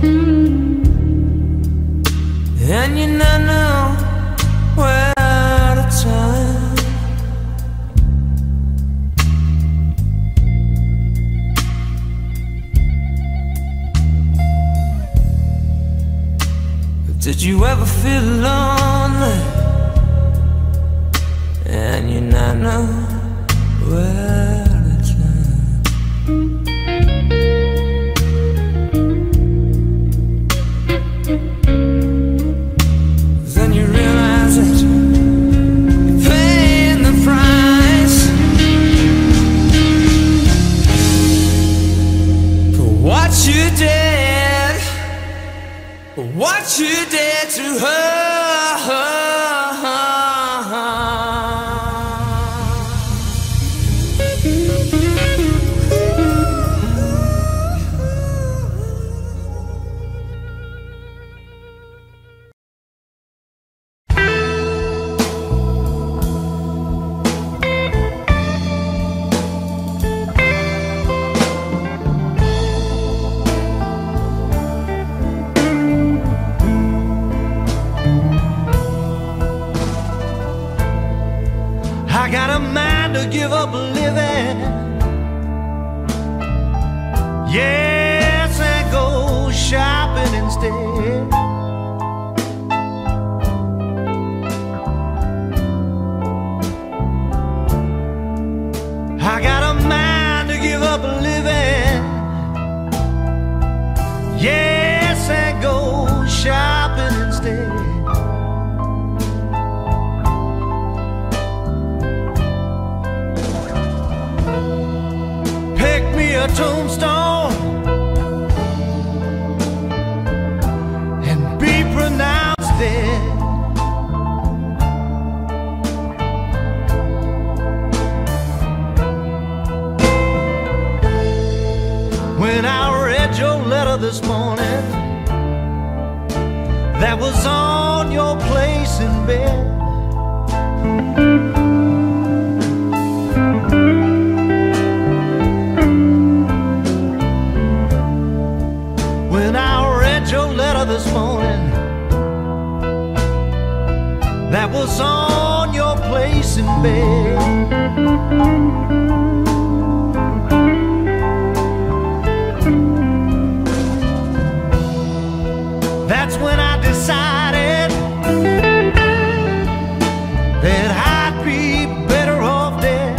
and you not know where to turn?
Did you ever feel lonely and you not know where to turn? Then you realize that you're paying the price for what you did, for what you did to her.
I got a mind to give up living, yes, and go shopping instead. I got a mind to give up living, yes, and go shopping instead. Pick me a tombstone and be pronounced dead. When I read your letter this morning that was on your place in bed, when I read your letter this morning that was on your place in bed, that's when I decided that I'd be better off dead.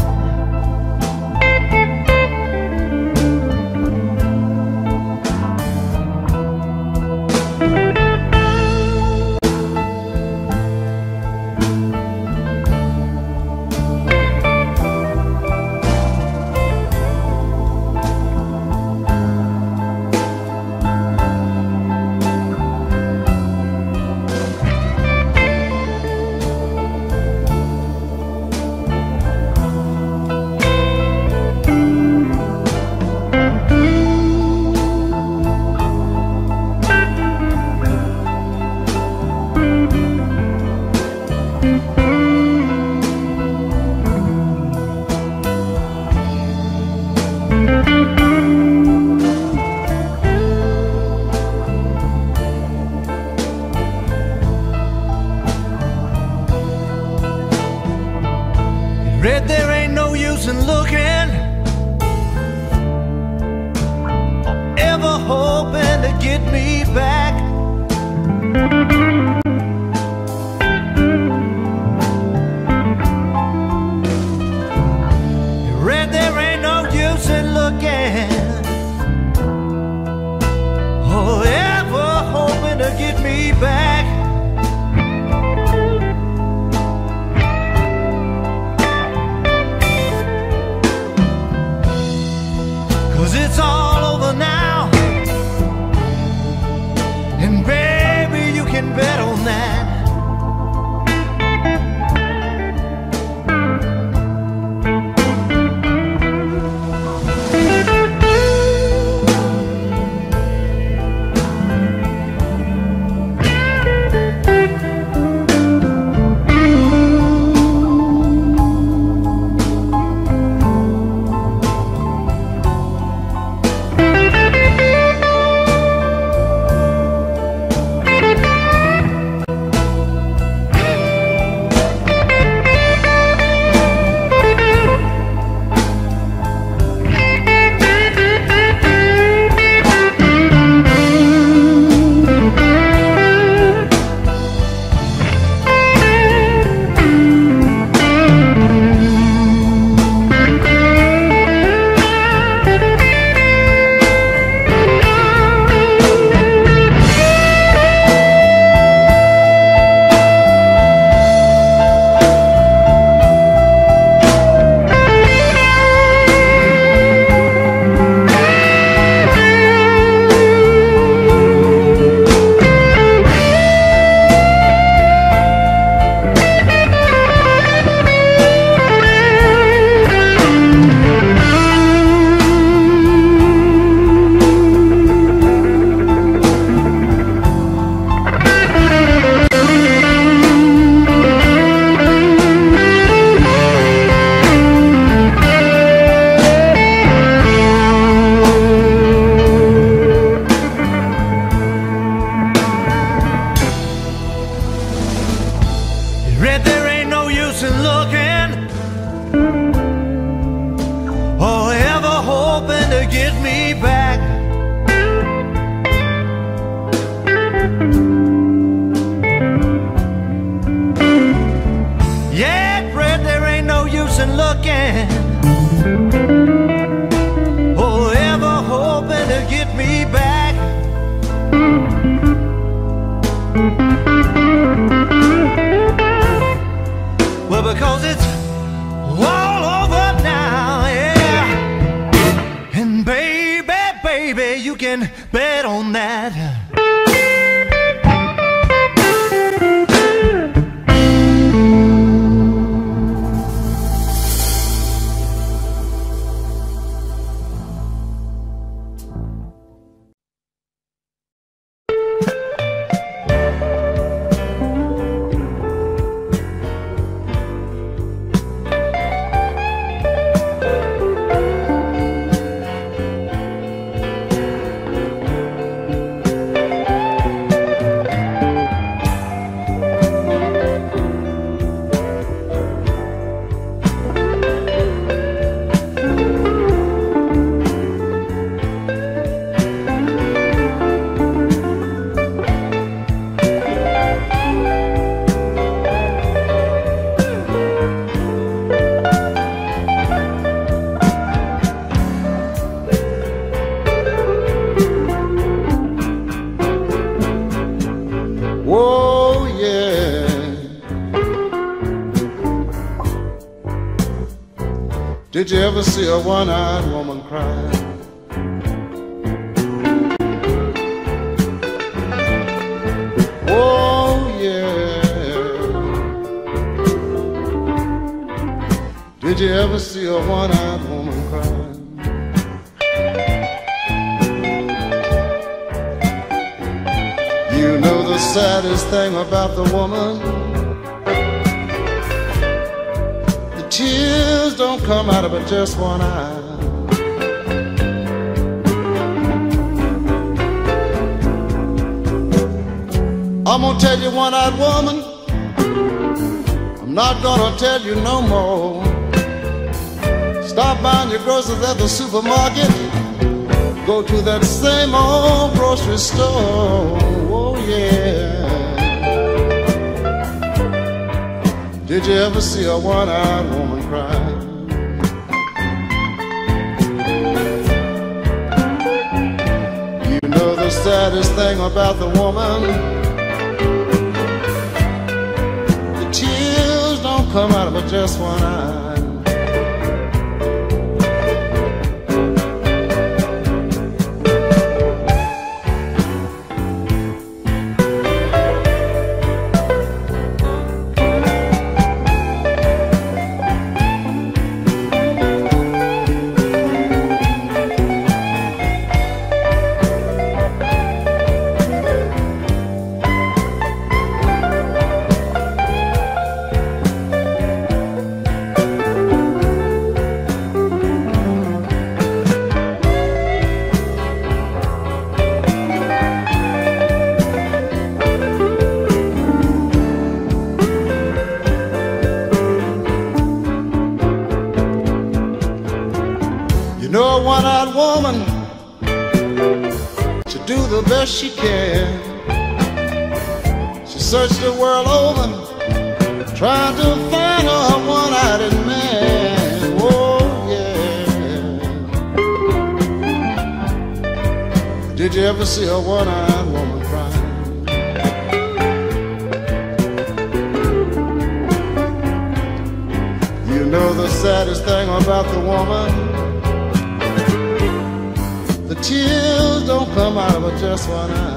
Did you ever see a one-eyed woman cry? Oh, yeah. Did you ever see a one-eyed woman cry? You know the saddest thing about the woman, the tears don't come out of just one eye. I'm gonna tell you, one-eyed woman, I'm not gonna tell you no more. Stop buying your groceries at the supermarket, go to that same old grocery store. Oh yeah. Did you ever see a one-eyed woman cry? You know the saddest thing about the woman, the tears don't come out of just one eye. You know a one-eyed woman should do the best she can. She searched the world over, trying to find a one-eyed man. Oh yeah. Did you ever see a one-eyed woman cry? You know the saddest thing about the woman, the tears don't come out of just one eye.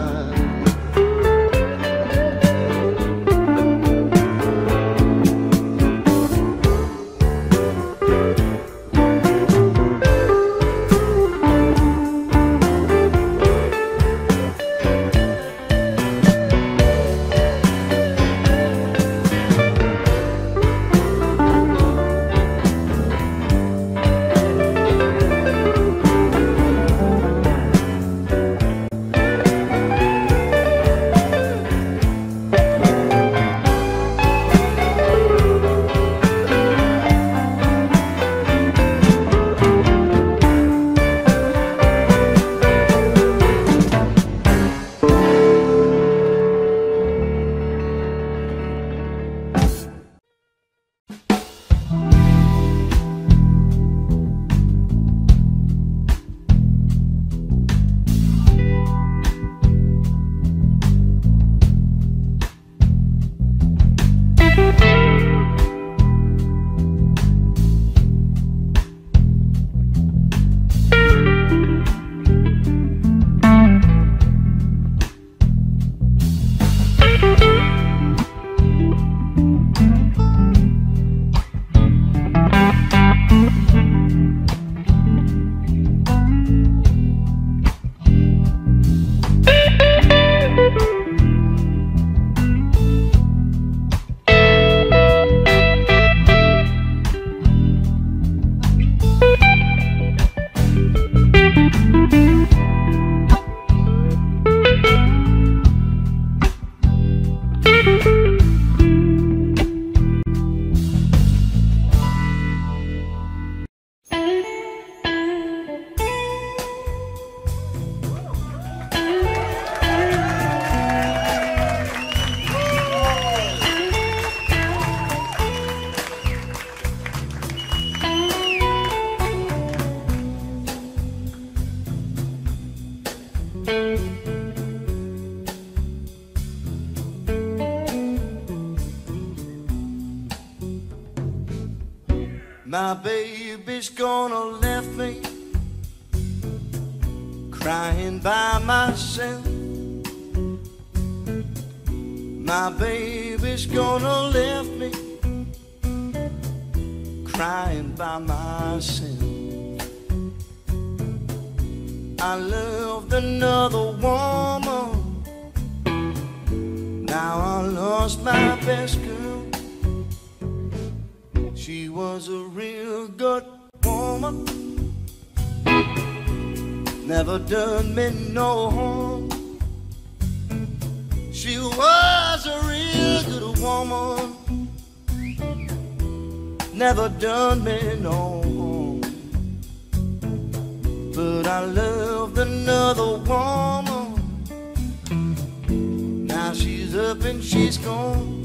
My baby's gonna left me crying by myself. My baby's gonna left me crying by myself. I loved another woman, now I lost my best girl. She was a real good woman, never done me no harm. She was a real good woman, never done me no harm. But I loved another woman, now she's up and she's gone.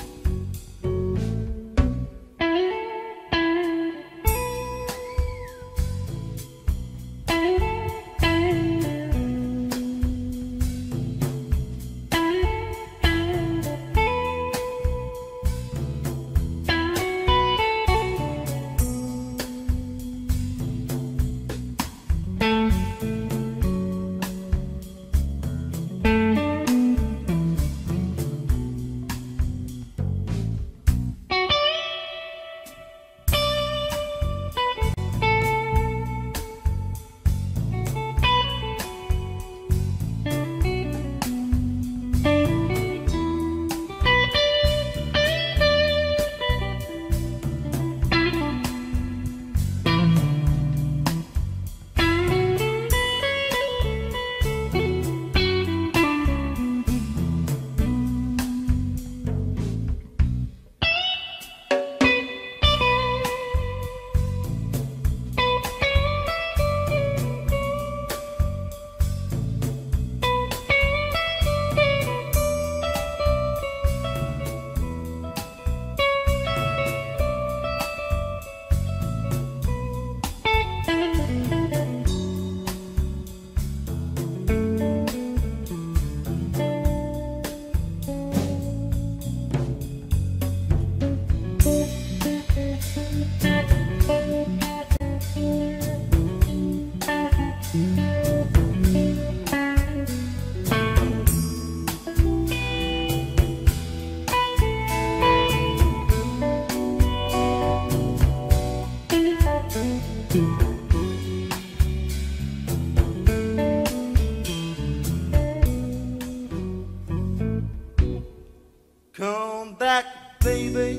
Come back, baby,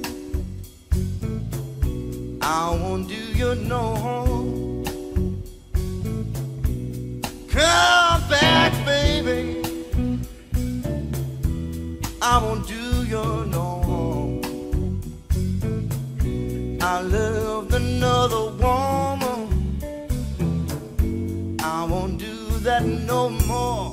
I won't do you no harm. Come back, baby, I won't do you no harm. I loved another woman, I won't do that no more.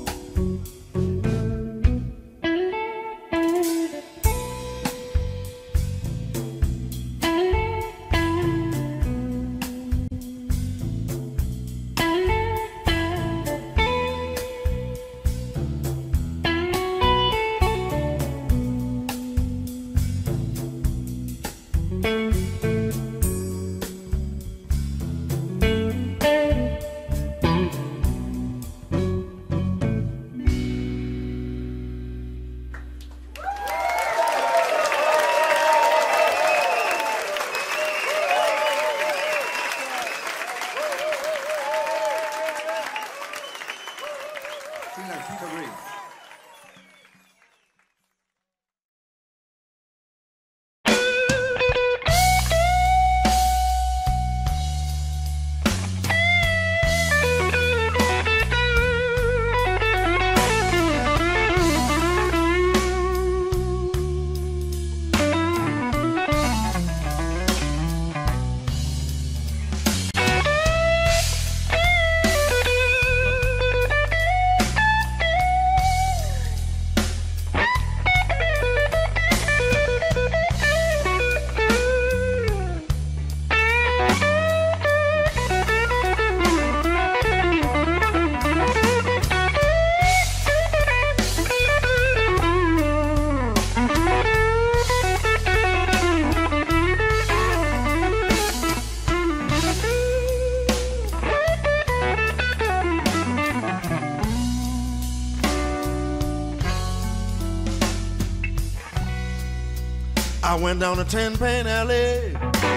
I went down to Ten Pan Alley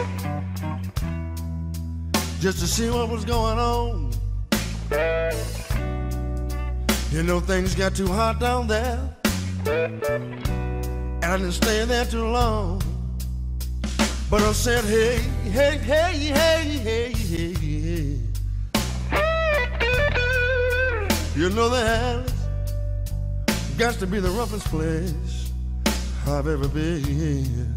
just to see what was going on. You know things got too hot down there, and I didn't stay there too long. But I said, hey, hey, hey, hey, hey, hey, hey. You know the Alice got to be the roughest place I've ever been.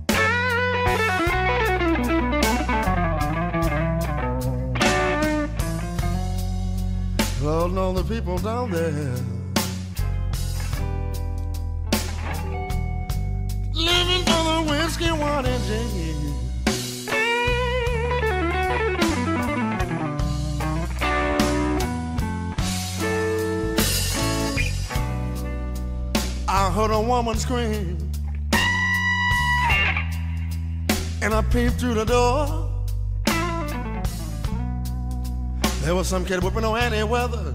Lord, know the people down there living for the whiskey, wine, and gin. I heard a woman scream, and I peeped through the door. There was some kid whipping on any weather,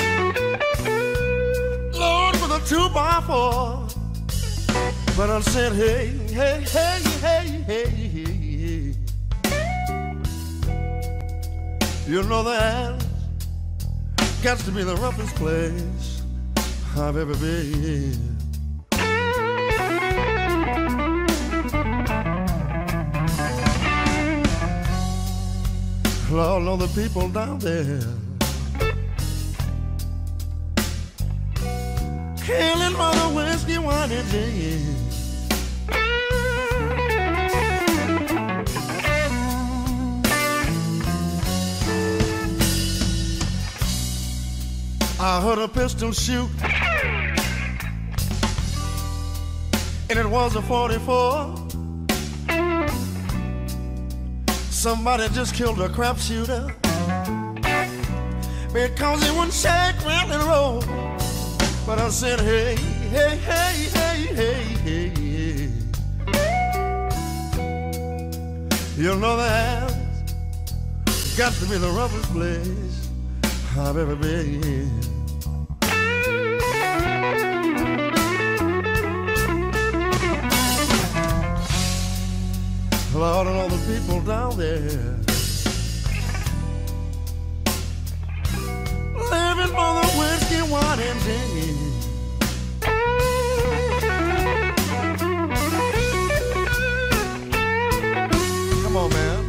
Lord, with a 2x4. But I said, hey, hey, hey, hey, hey, hey. You know that got to be the roughest place I've ever been. Lord, know the people down there killing for the whiskey, wine, and gin. I heard a pistol shoot, and it was a 44. Somebody just killed a crap shooter because he wouldn't shake, rattle, and roll. But I said, hey, hey, hey, hey, hey, hey, hey. You know that got to be the roughest place I've ever been. Lord, and all the people down there living for the whiskey, wine, and gin. Come on, man.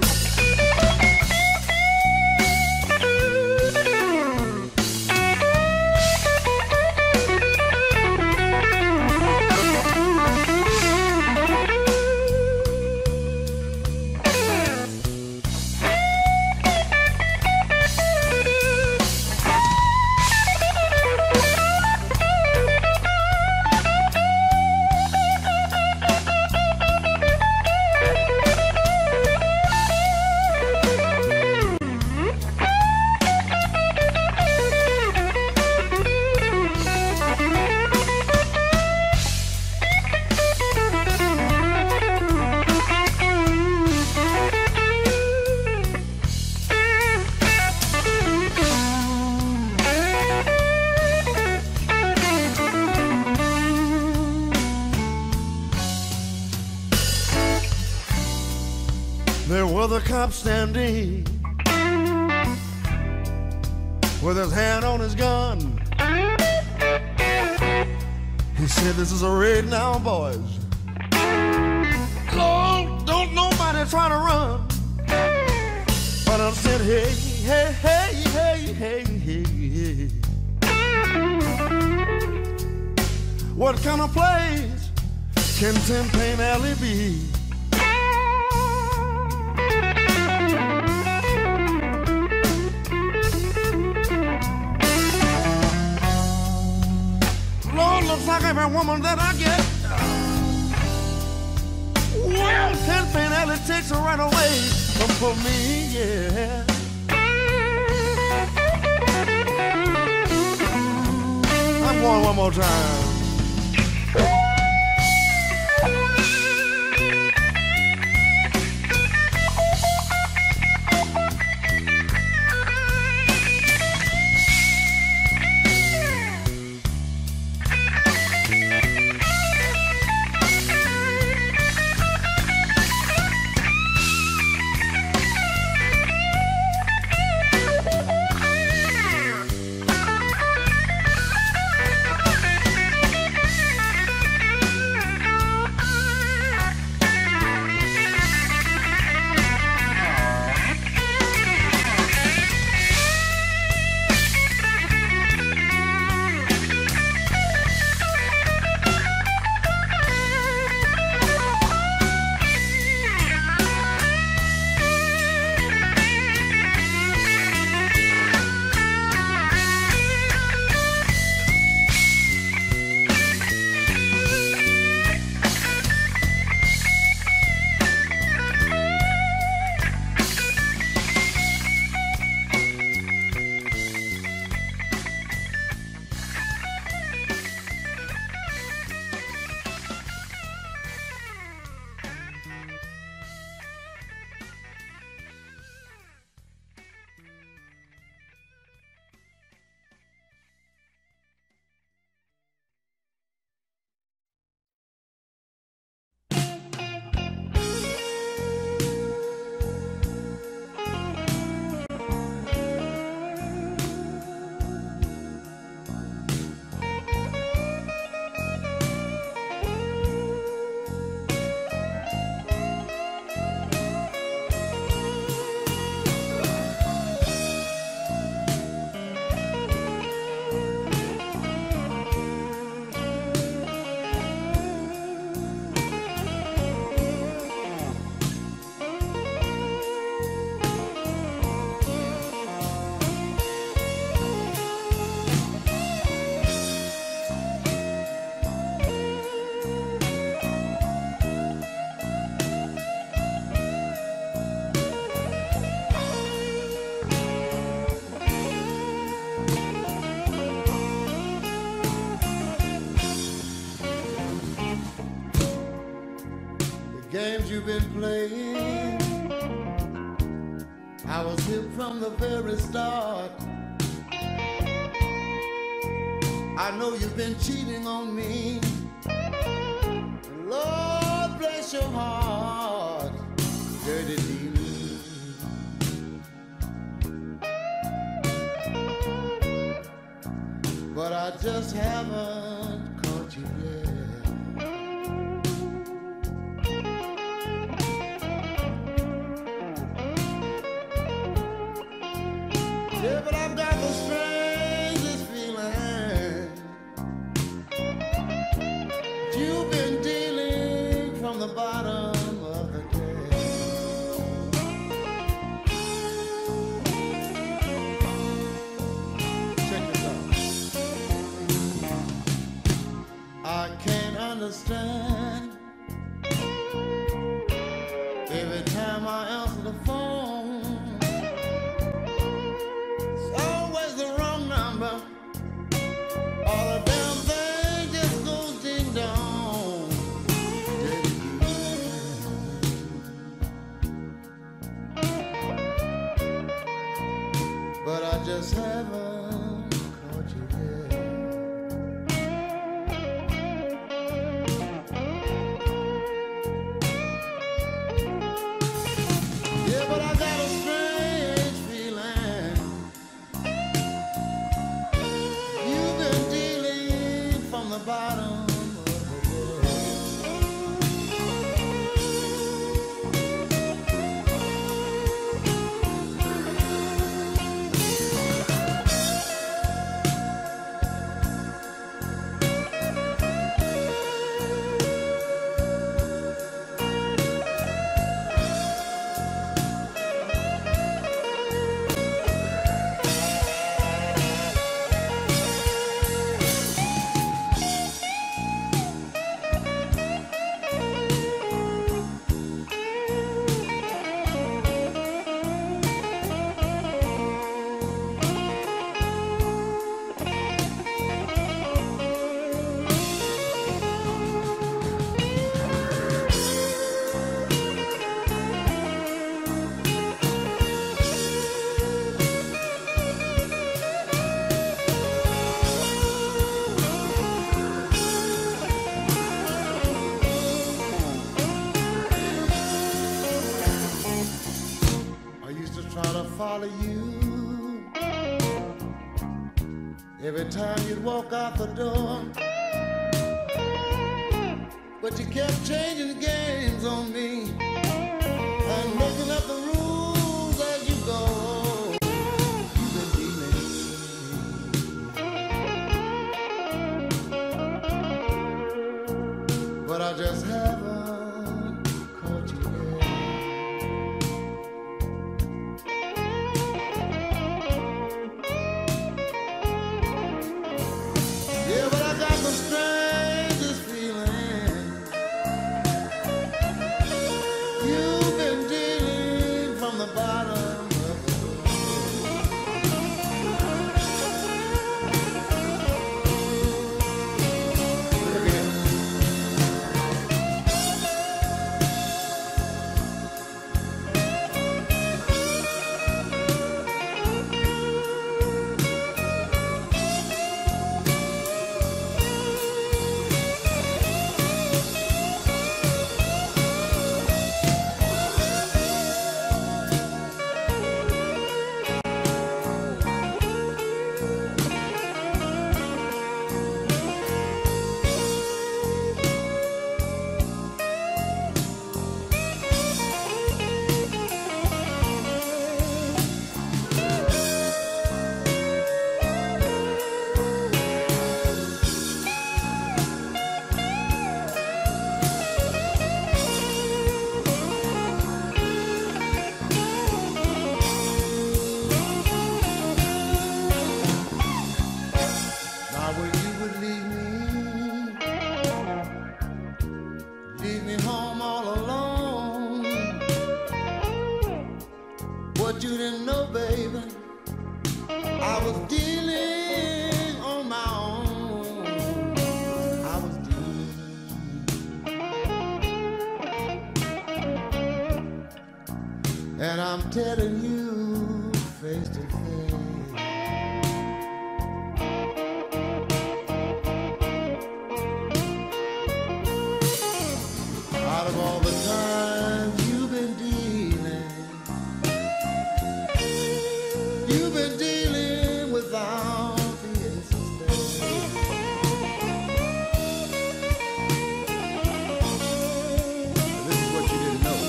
There was a cop standing with his hand on his gun. He said, this is a raid now, boys. Lord, don't nobody try to run. But I said, hey, hey, hey, hey, hey, hey, hey. What kind of place can Ten Pan Alley be? Lord, looks like every woman that I get, well, Ten Pan Alley takes her right away from me, yeah. I'm going one more time.
games you've been playing, I was here from the very start. I know you've been cheating on me. Lord bless your heart, dirty dealer. But I just haven't caught you yet. Yeah, but I've got the strangest feeling. You've been dealing from the bottom of the day. Check this out. I can't understand. Every time I answer the phone, all the damn thing just goes ding dong. But I just haven't caught you yet. Yeah, but I got a strange feeling. From the bottom of the follow you. Every time you'd walk out the door, but you kept changing the games on me and making up the rules as you go. You've been dealing, but I just haven't caught you yet. Yeah, but I got the strangest feeling. I'm telling you face to face. Out of all the times you've been dealing without the ace of spades. This is what you didn't know.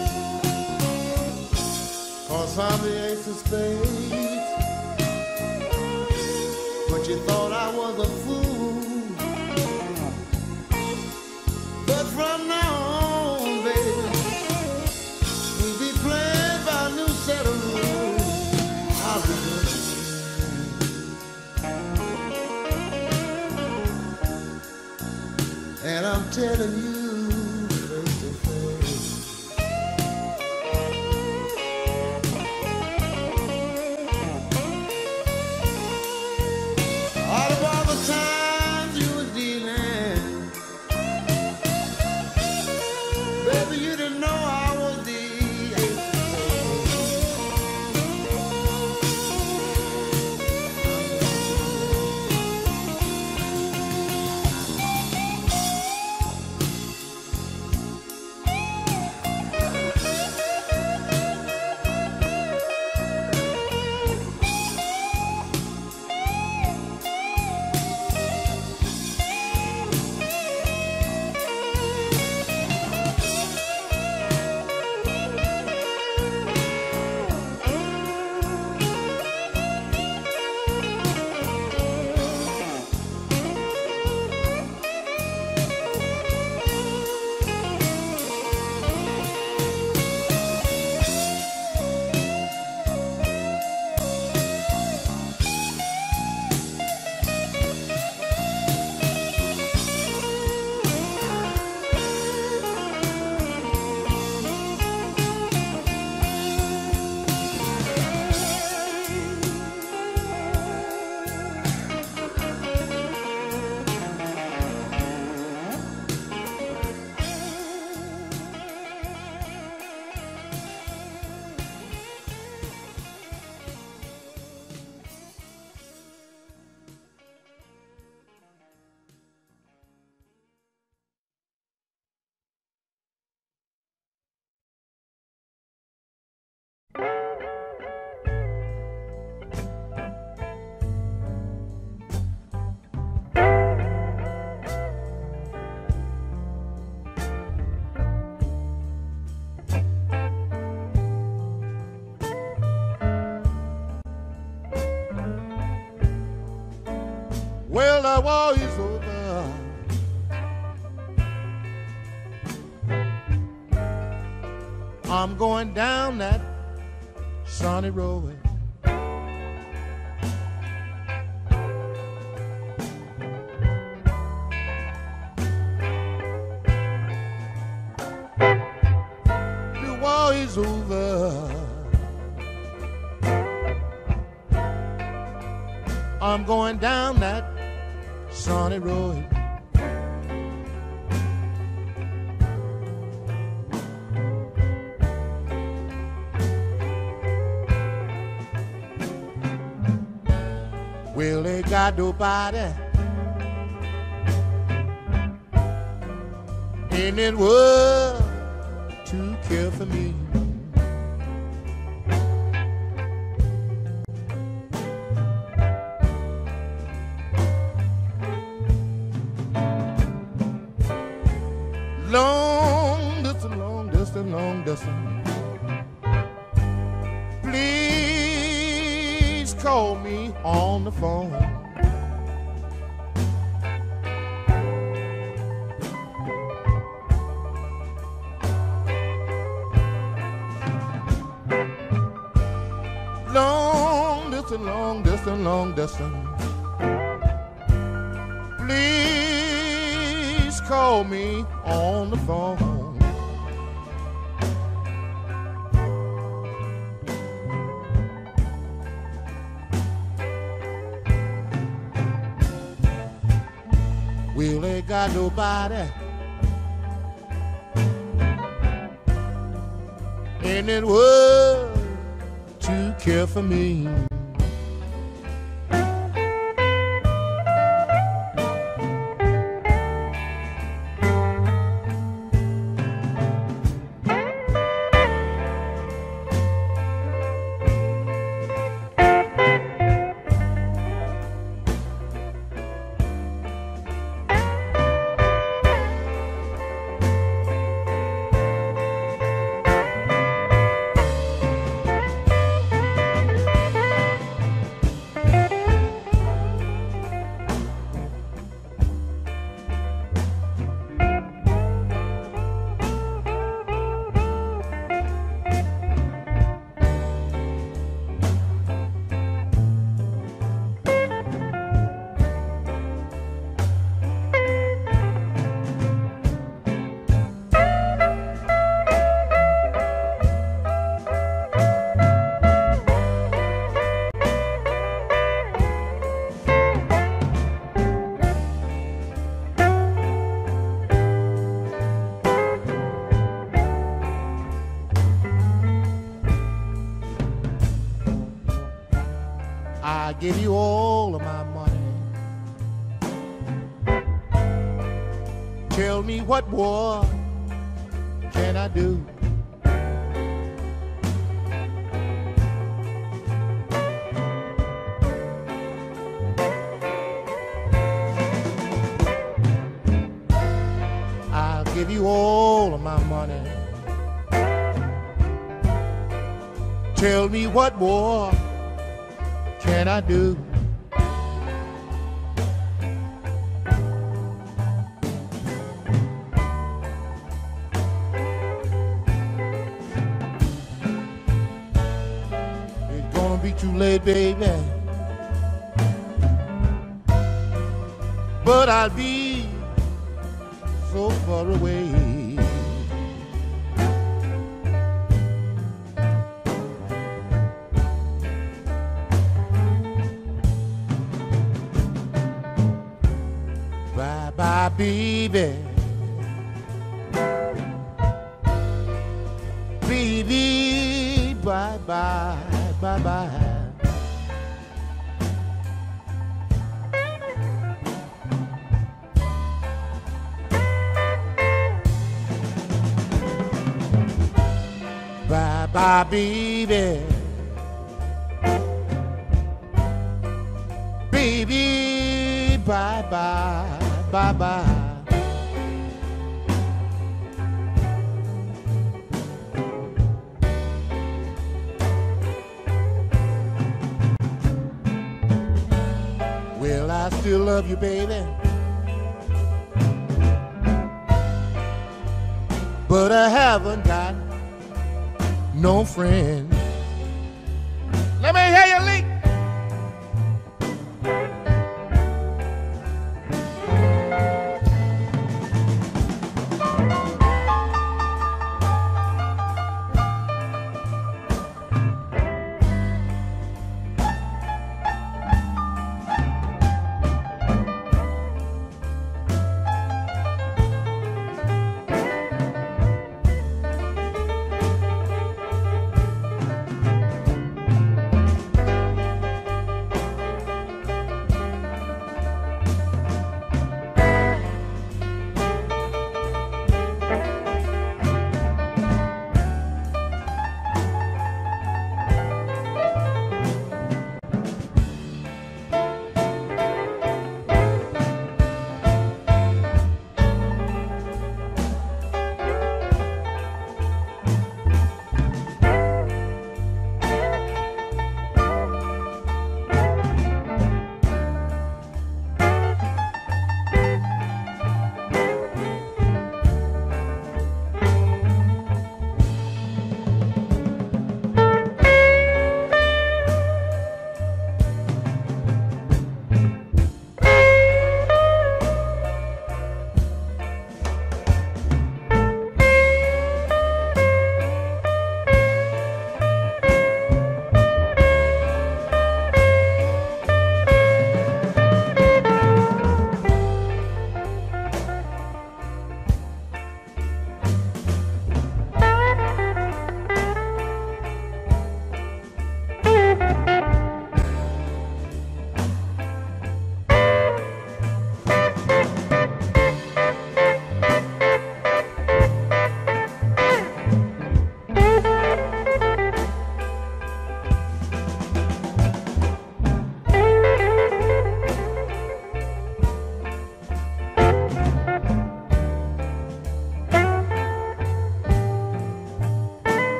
'Cause I'm the ace of spades, but you thought I was a fool. But from now on, baby, we'll be playing by a new set of rules. I'll be good. And I'm telling you face to face. Out of all the times you were dealing, baby, you didn't know I was the ace of Well, the war is over. I'm going down that sunny road. The war is over. I'm going down that sunny road. Well, they got nobody in this world to care for me. Long distance, long distance, long distance. Please call me on the phone. Long distance, long distance, long distance. Please call me on the phone. Well, they got nobody in this world to care for me. I give you all of my money. Tell me what more can I do? I'll give you all of my money. Tell me what more can I do? It's gonna be too late, baby, but I'll be so far away. Bye, baby. Baby, bye, bye, bye, bye. Bye, bye, baby. Baby, bye, bye. Bye-bye. Well, I still love you, baby, but I haven't got no friend. Let me hear you leak.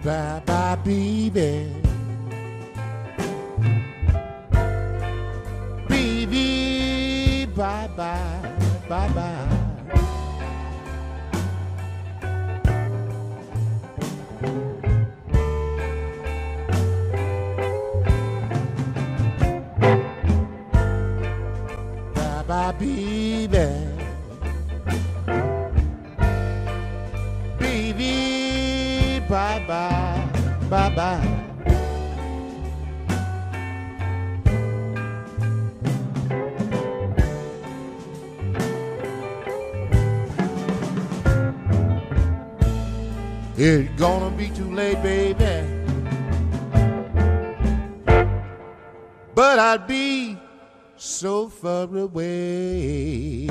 Bye bye, baby. Baby, bye bye, bye bye. Bye bye, baby. Baby, bye bye, bye bye. It's gonna be too late, baby, but I'd be so far away.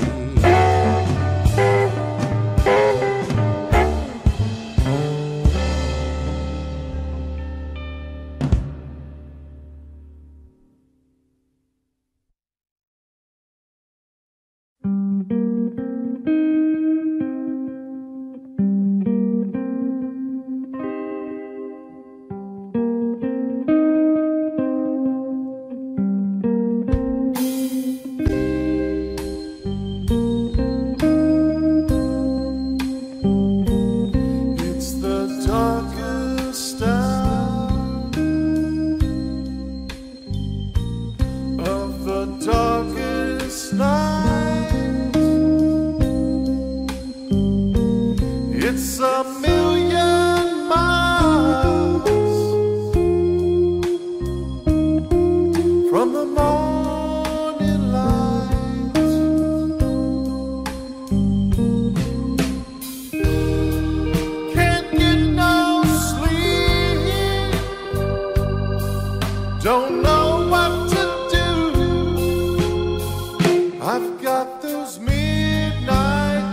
It's a million miles from the morning light. Can't get no sleep, don't know what to do. I've got those midnight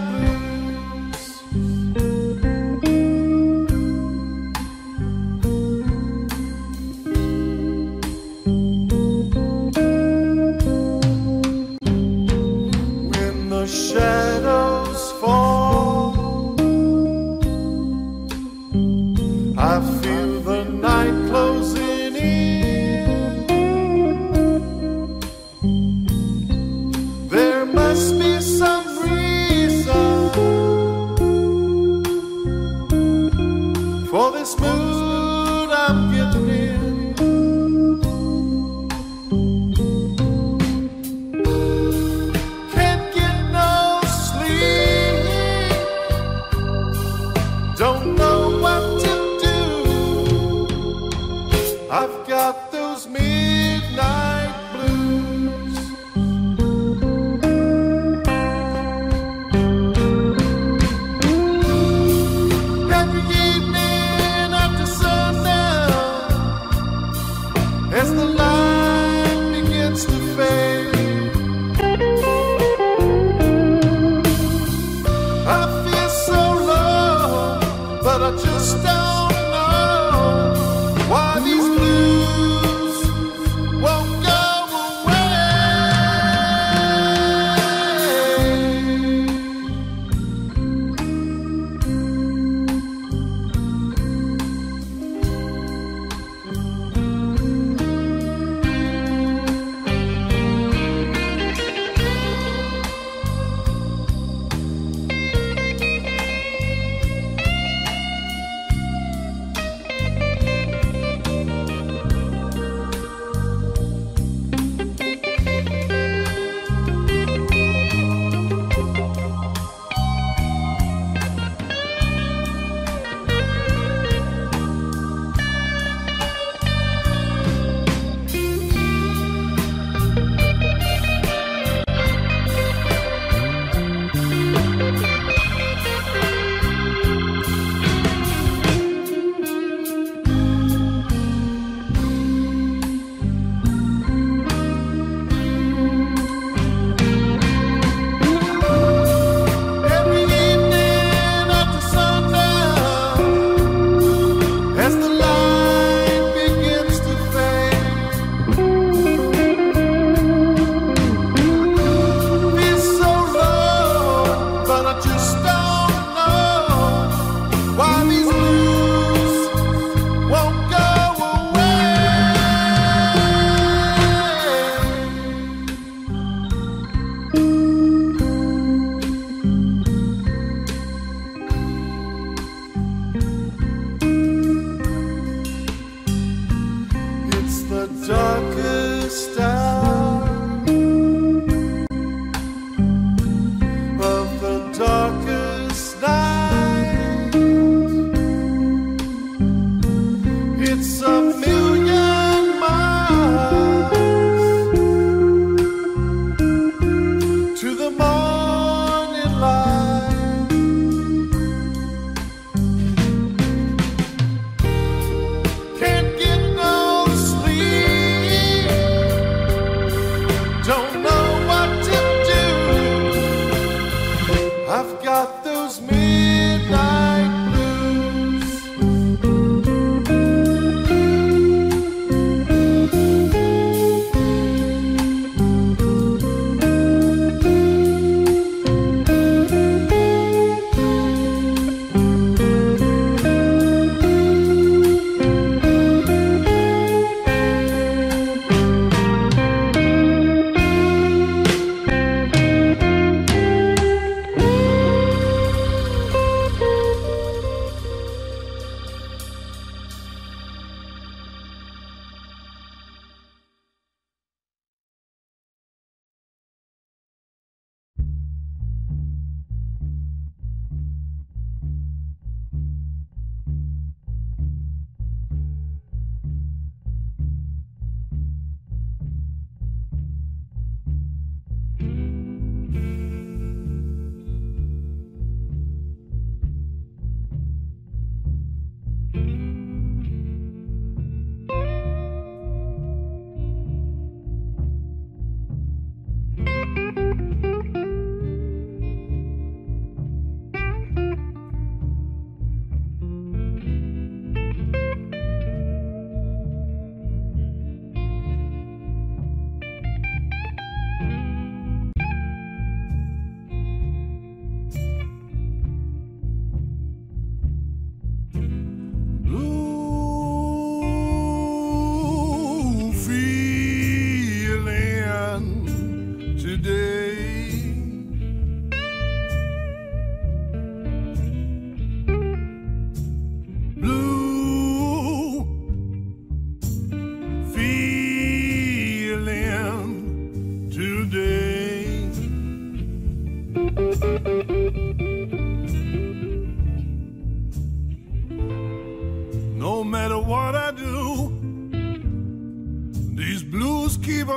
shadows fall. I feel the night closing in. There must be some reason for this mood I'm getting in. Don't know what to do. I've got those midnight blues. Every evening after sundown, as the light begins to fade, I feel so low, but I just don't know why these blues won't go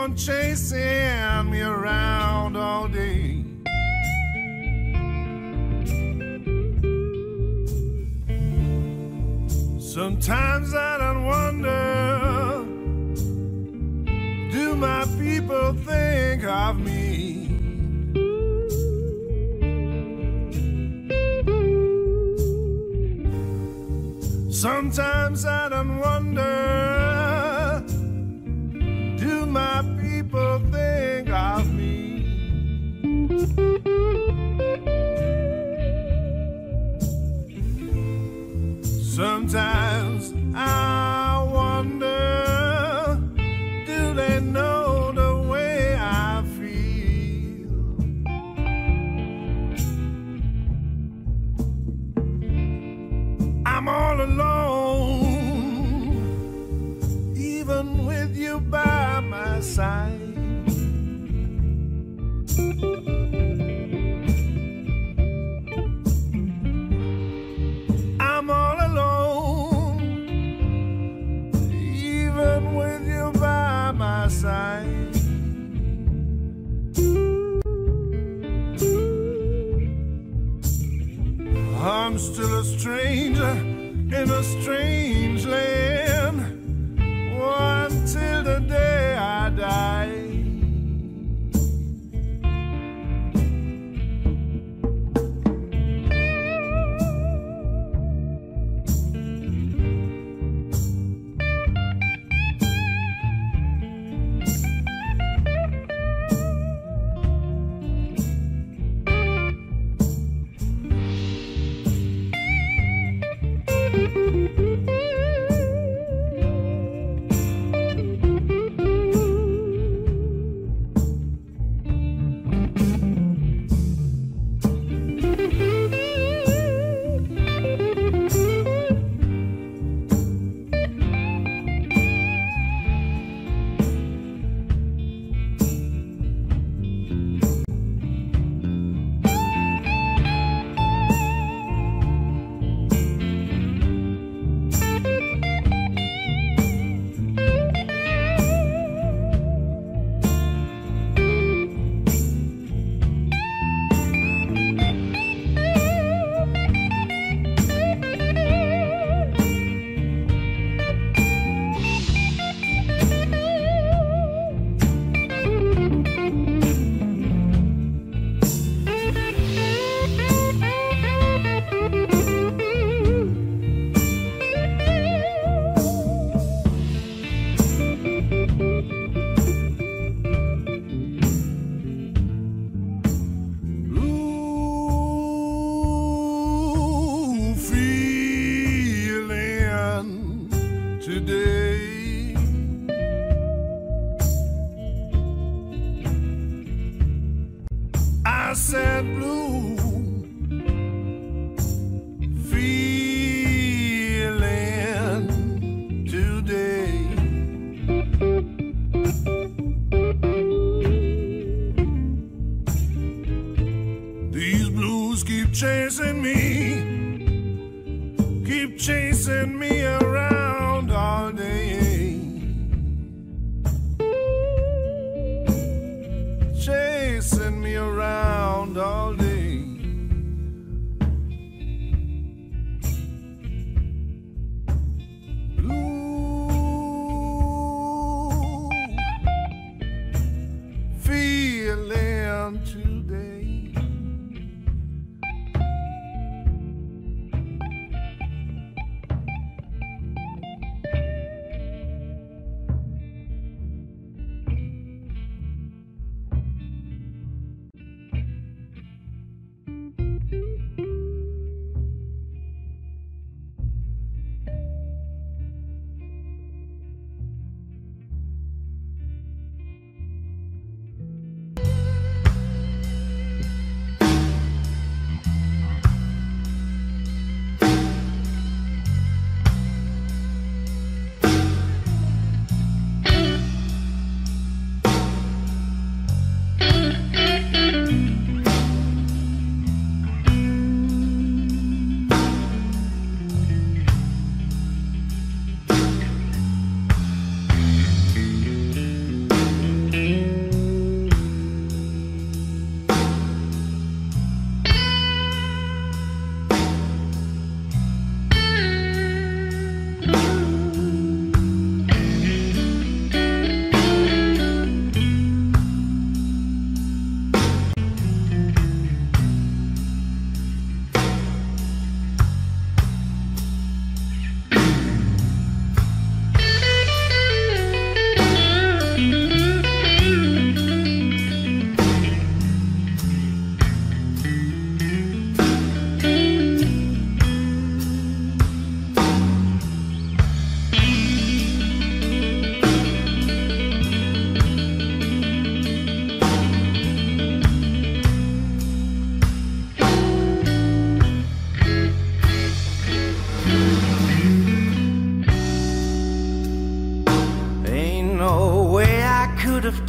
on chasing me around all day. Sometimes I don't wonder, do my people think of me? Sometimes I don't wonder, do my people think of me? Sometimes I wonder, do they know the way I feel? I'm all alone, even with you by my side. I'm all alone, even with you by my side. I'm still a stranger in a strange land, until the day I die. I said blue, feeling today. These blues keep chasing me around all day. Chasing me around all day. Blue, feeling today.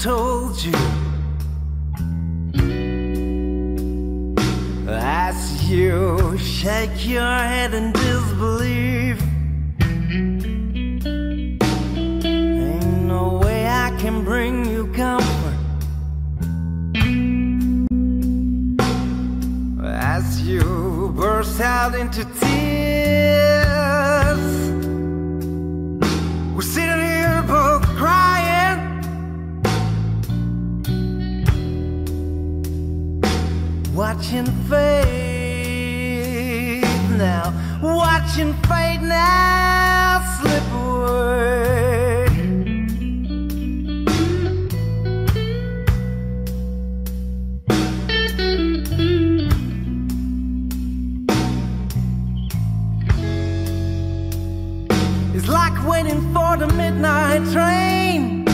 told you. As you shake your head in disbelief, ain't no way I can bring you comfort. As you burst out into tears, we're sitting here both crying, watching fate now, watching fate now slip away. It's like waiting for the midnight train,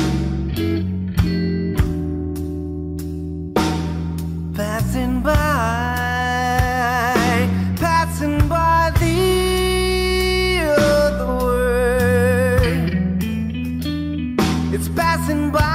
passing by the other way. It's passing by.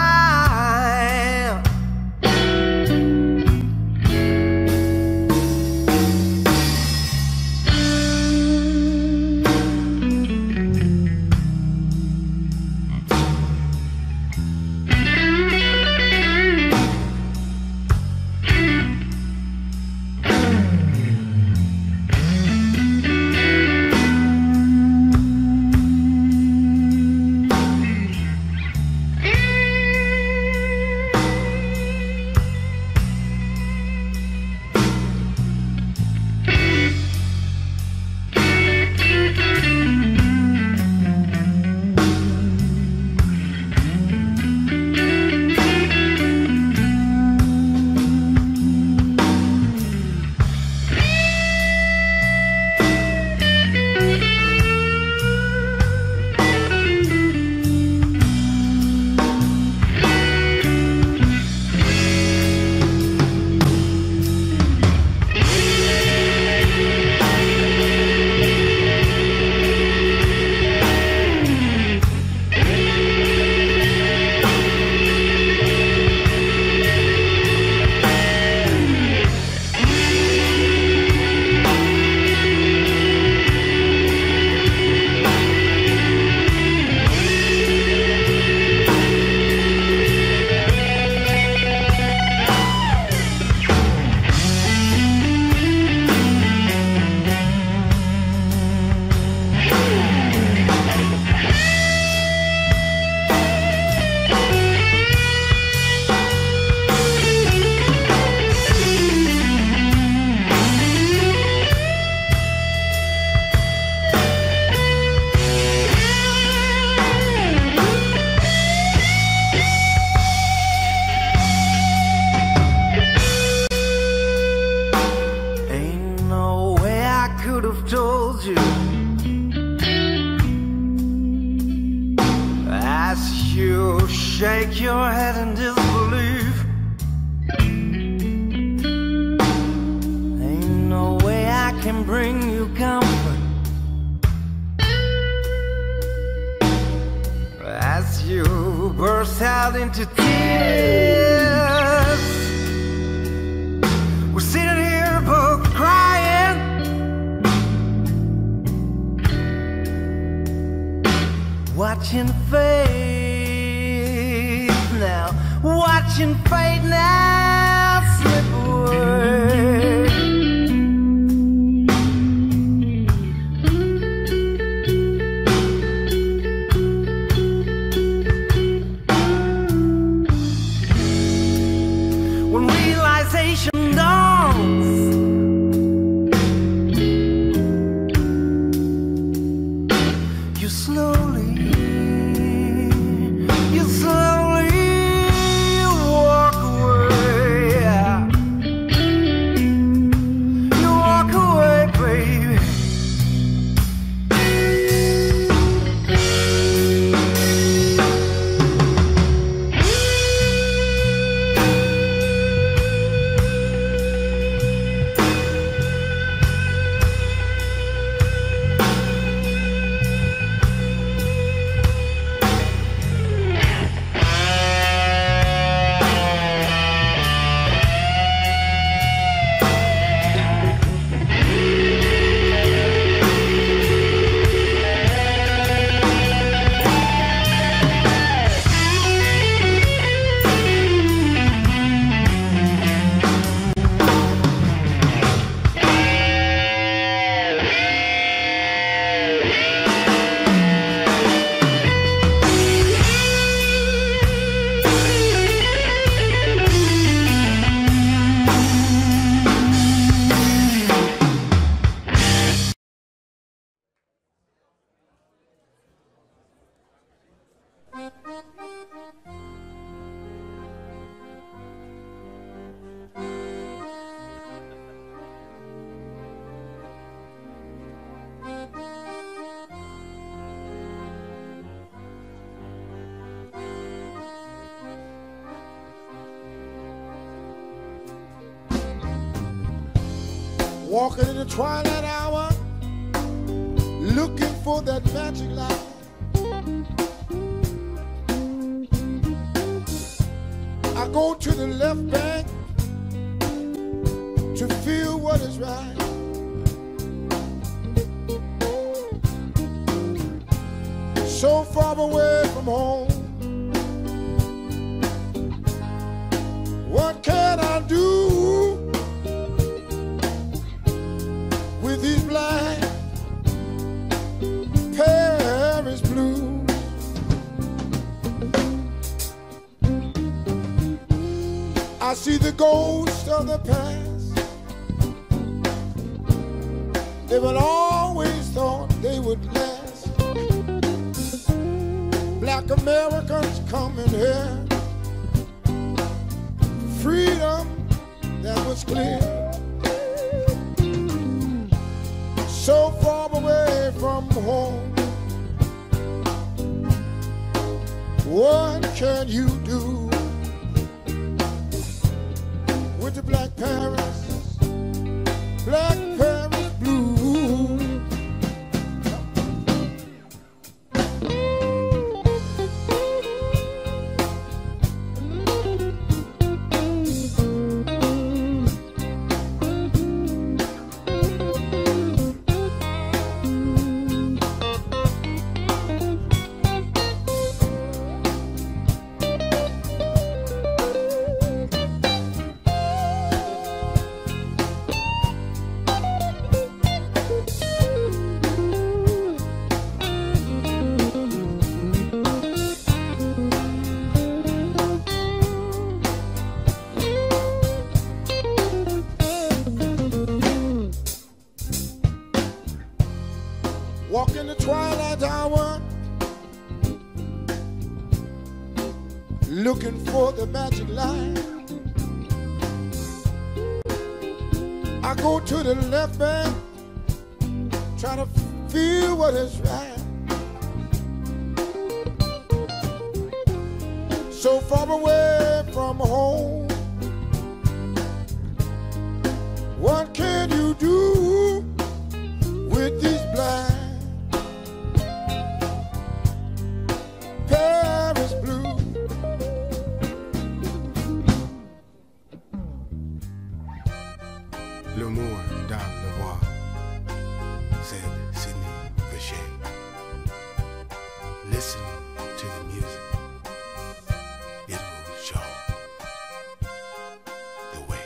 Shake your head in disbelief. Ain't no way I can bring you comfort. As you burst out into tears, we're sitting here both crying, watching fate now, watching fate now slip away. When realization dawns, you slowly walk away. You walk away, baby.
Walking in the twilight hour, looking for that magic light. I go to the left bank to feel what is right. So far away from home, what can I do with these black Paris blues? I see the ghosts of the past. They would always thought they would last. Black Americans coming here, freedom that was clear. So far away from home, what can you do with the black Paris, black Paris blue? Walk in the twilight hour, looking for the magic light. I go to the left bank, try to feel what is right. So far away from home, what can you do with these black Paris blue?
L'amour dans le bois, said Sidney Bechet. Listen to the music, it will show the way.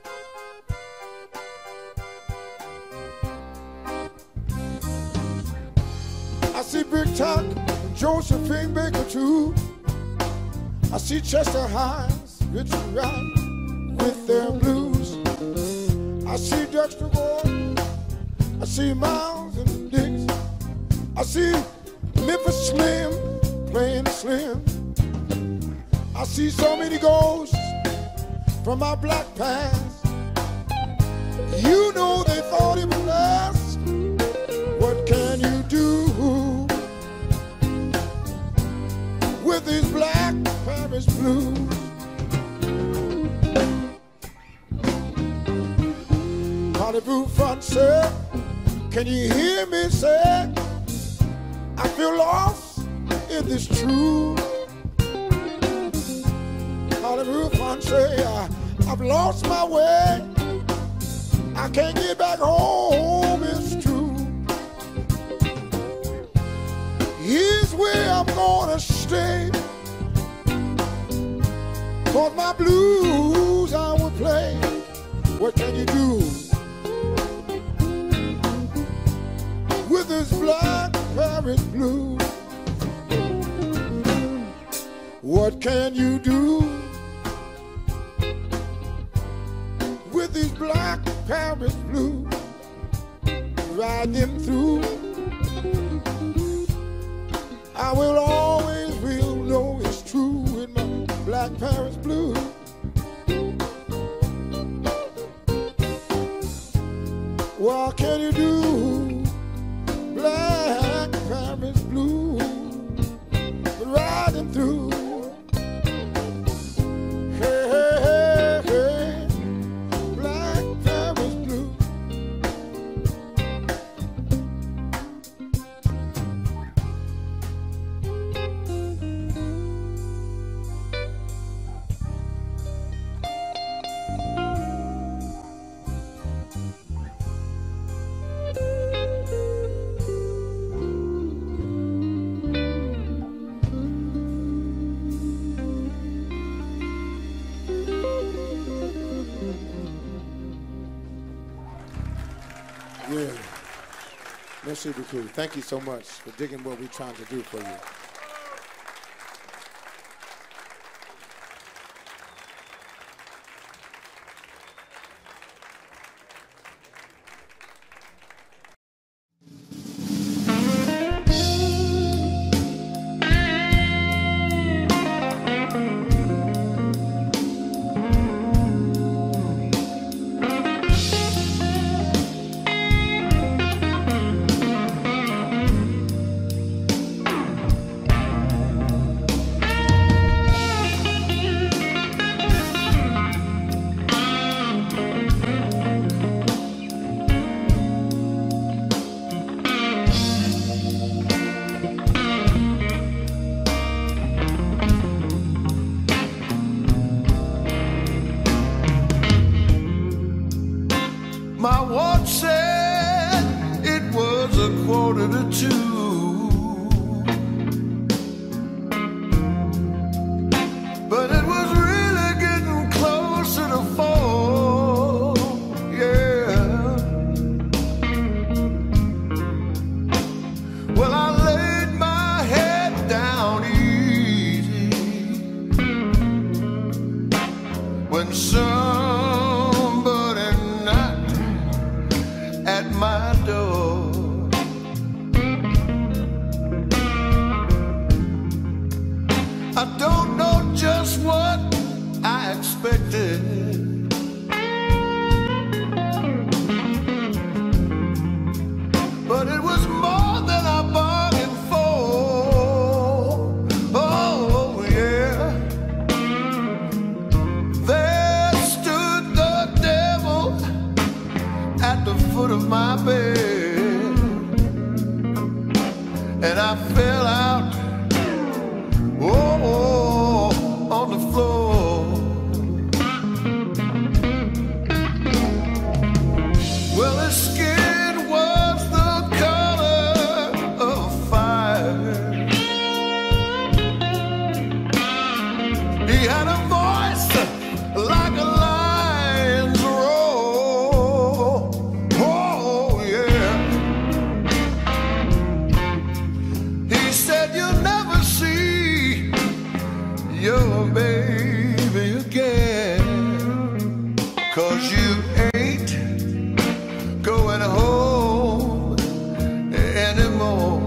I see Big Tuck, Josephine Baker too. I see Chester Hines, Richard Wright with their blues. I see Dexter Gordon, I see Miles and Dix. I see Memphis Slim playing Slim. I see so many ghosts from my black past. You know they thought it would last. What can you do with these black Paris blues? Hollywood front say, can you hear me say, I feel lost in this truth. Hollywood front say, I've lost my way, I can't get back home, it's true. Here's where I'm gonna stay, 'cause my blues I will play. What can you do with this black Paris blue? What can you do with these black Paris blue? Ride them through. I will always will know it's true with my black Paris blue. What can you do, black Paris blue? Ride them through. Hey, hey, hey, hey, black Paris blue. Super Crew. Thank you so much for digging what we're trying to do for you.
My watch said it was 1:45. But it was really getting closer to 4, yeah. Well, I laid my head down easy when somebody knocked at my door. I don't know just what I expected, but it was more than I bargained for. Oh, yeah. There stood the devil at the foot of my bed, and I fell out, oh, on the floor. Well, his skin was the color of fire. He had a voice like a lion's roar. Oh, yeah. He said, "You'll never see your baby again, 'cause you ain't going home anymore."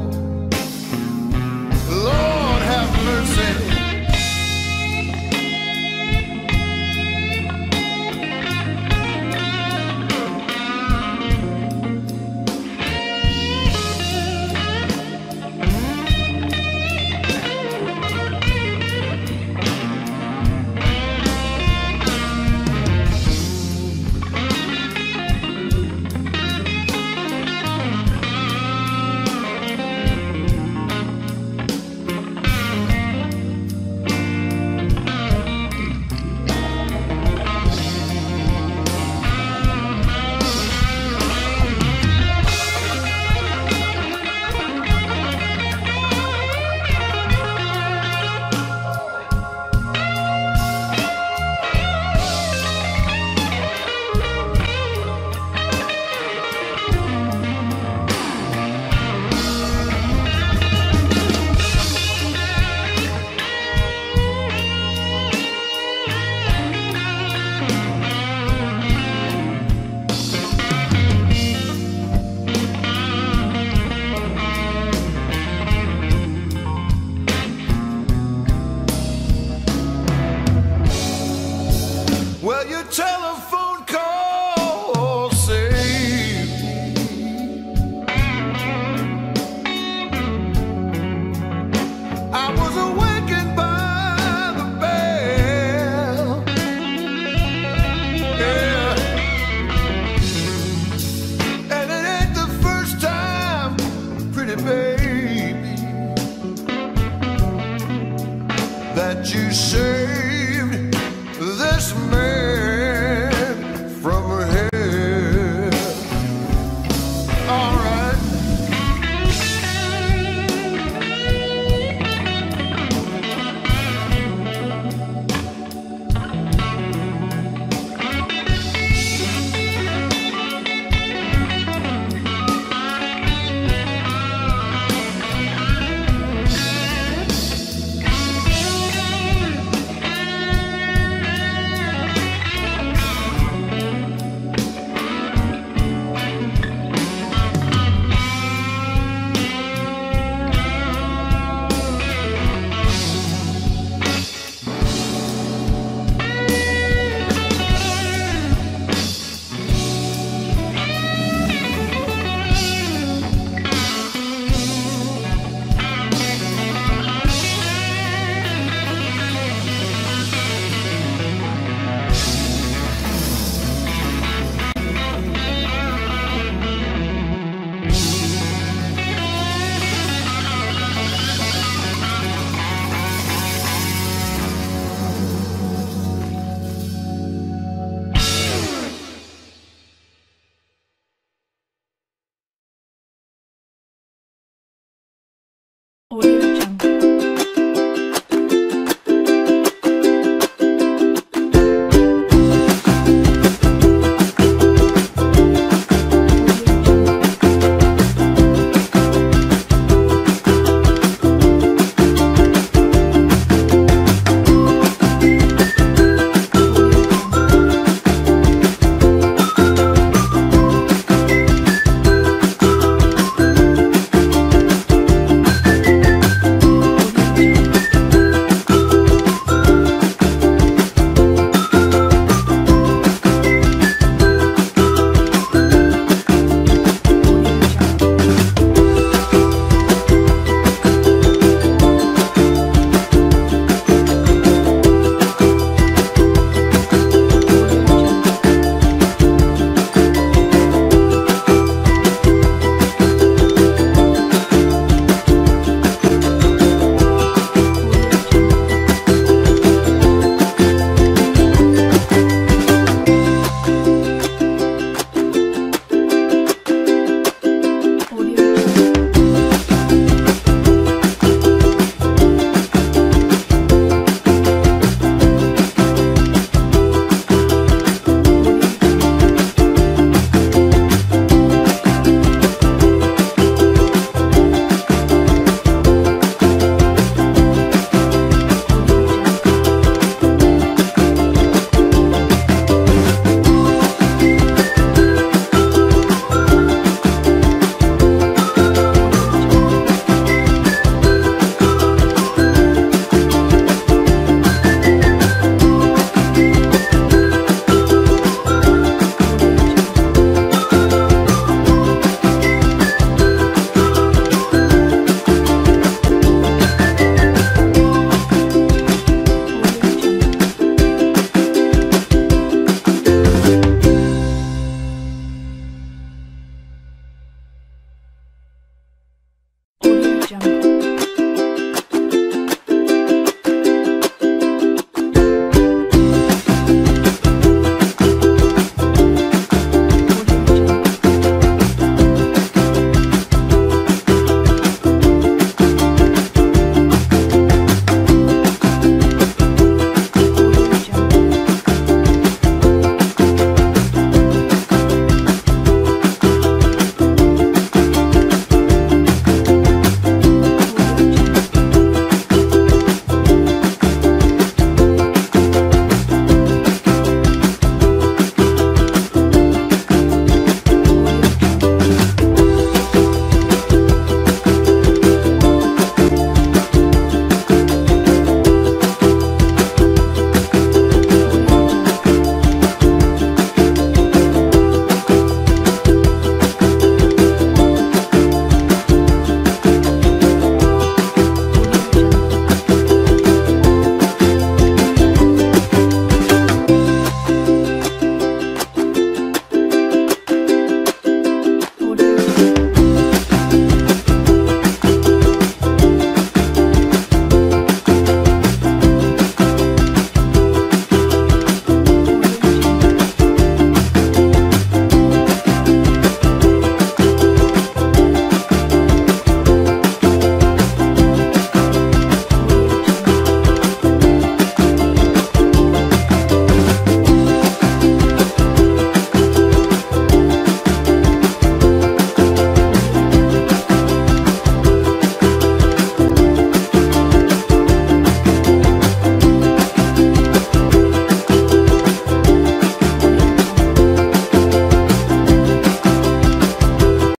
Lord have mercy. Well, your telephone call saved me. I was awakened by the bell. Yeah. And it ain't the first time, pretty baby, that you saved this man from hell. All right.
Jungle.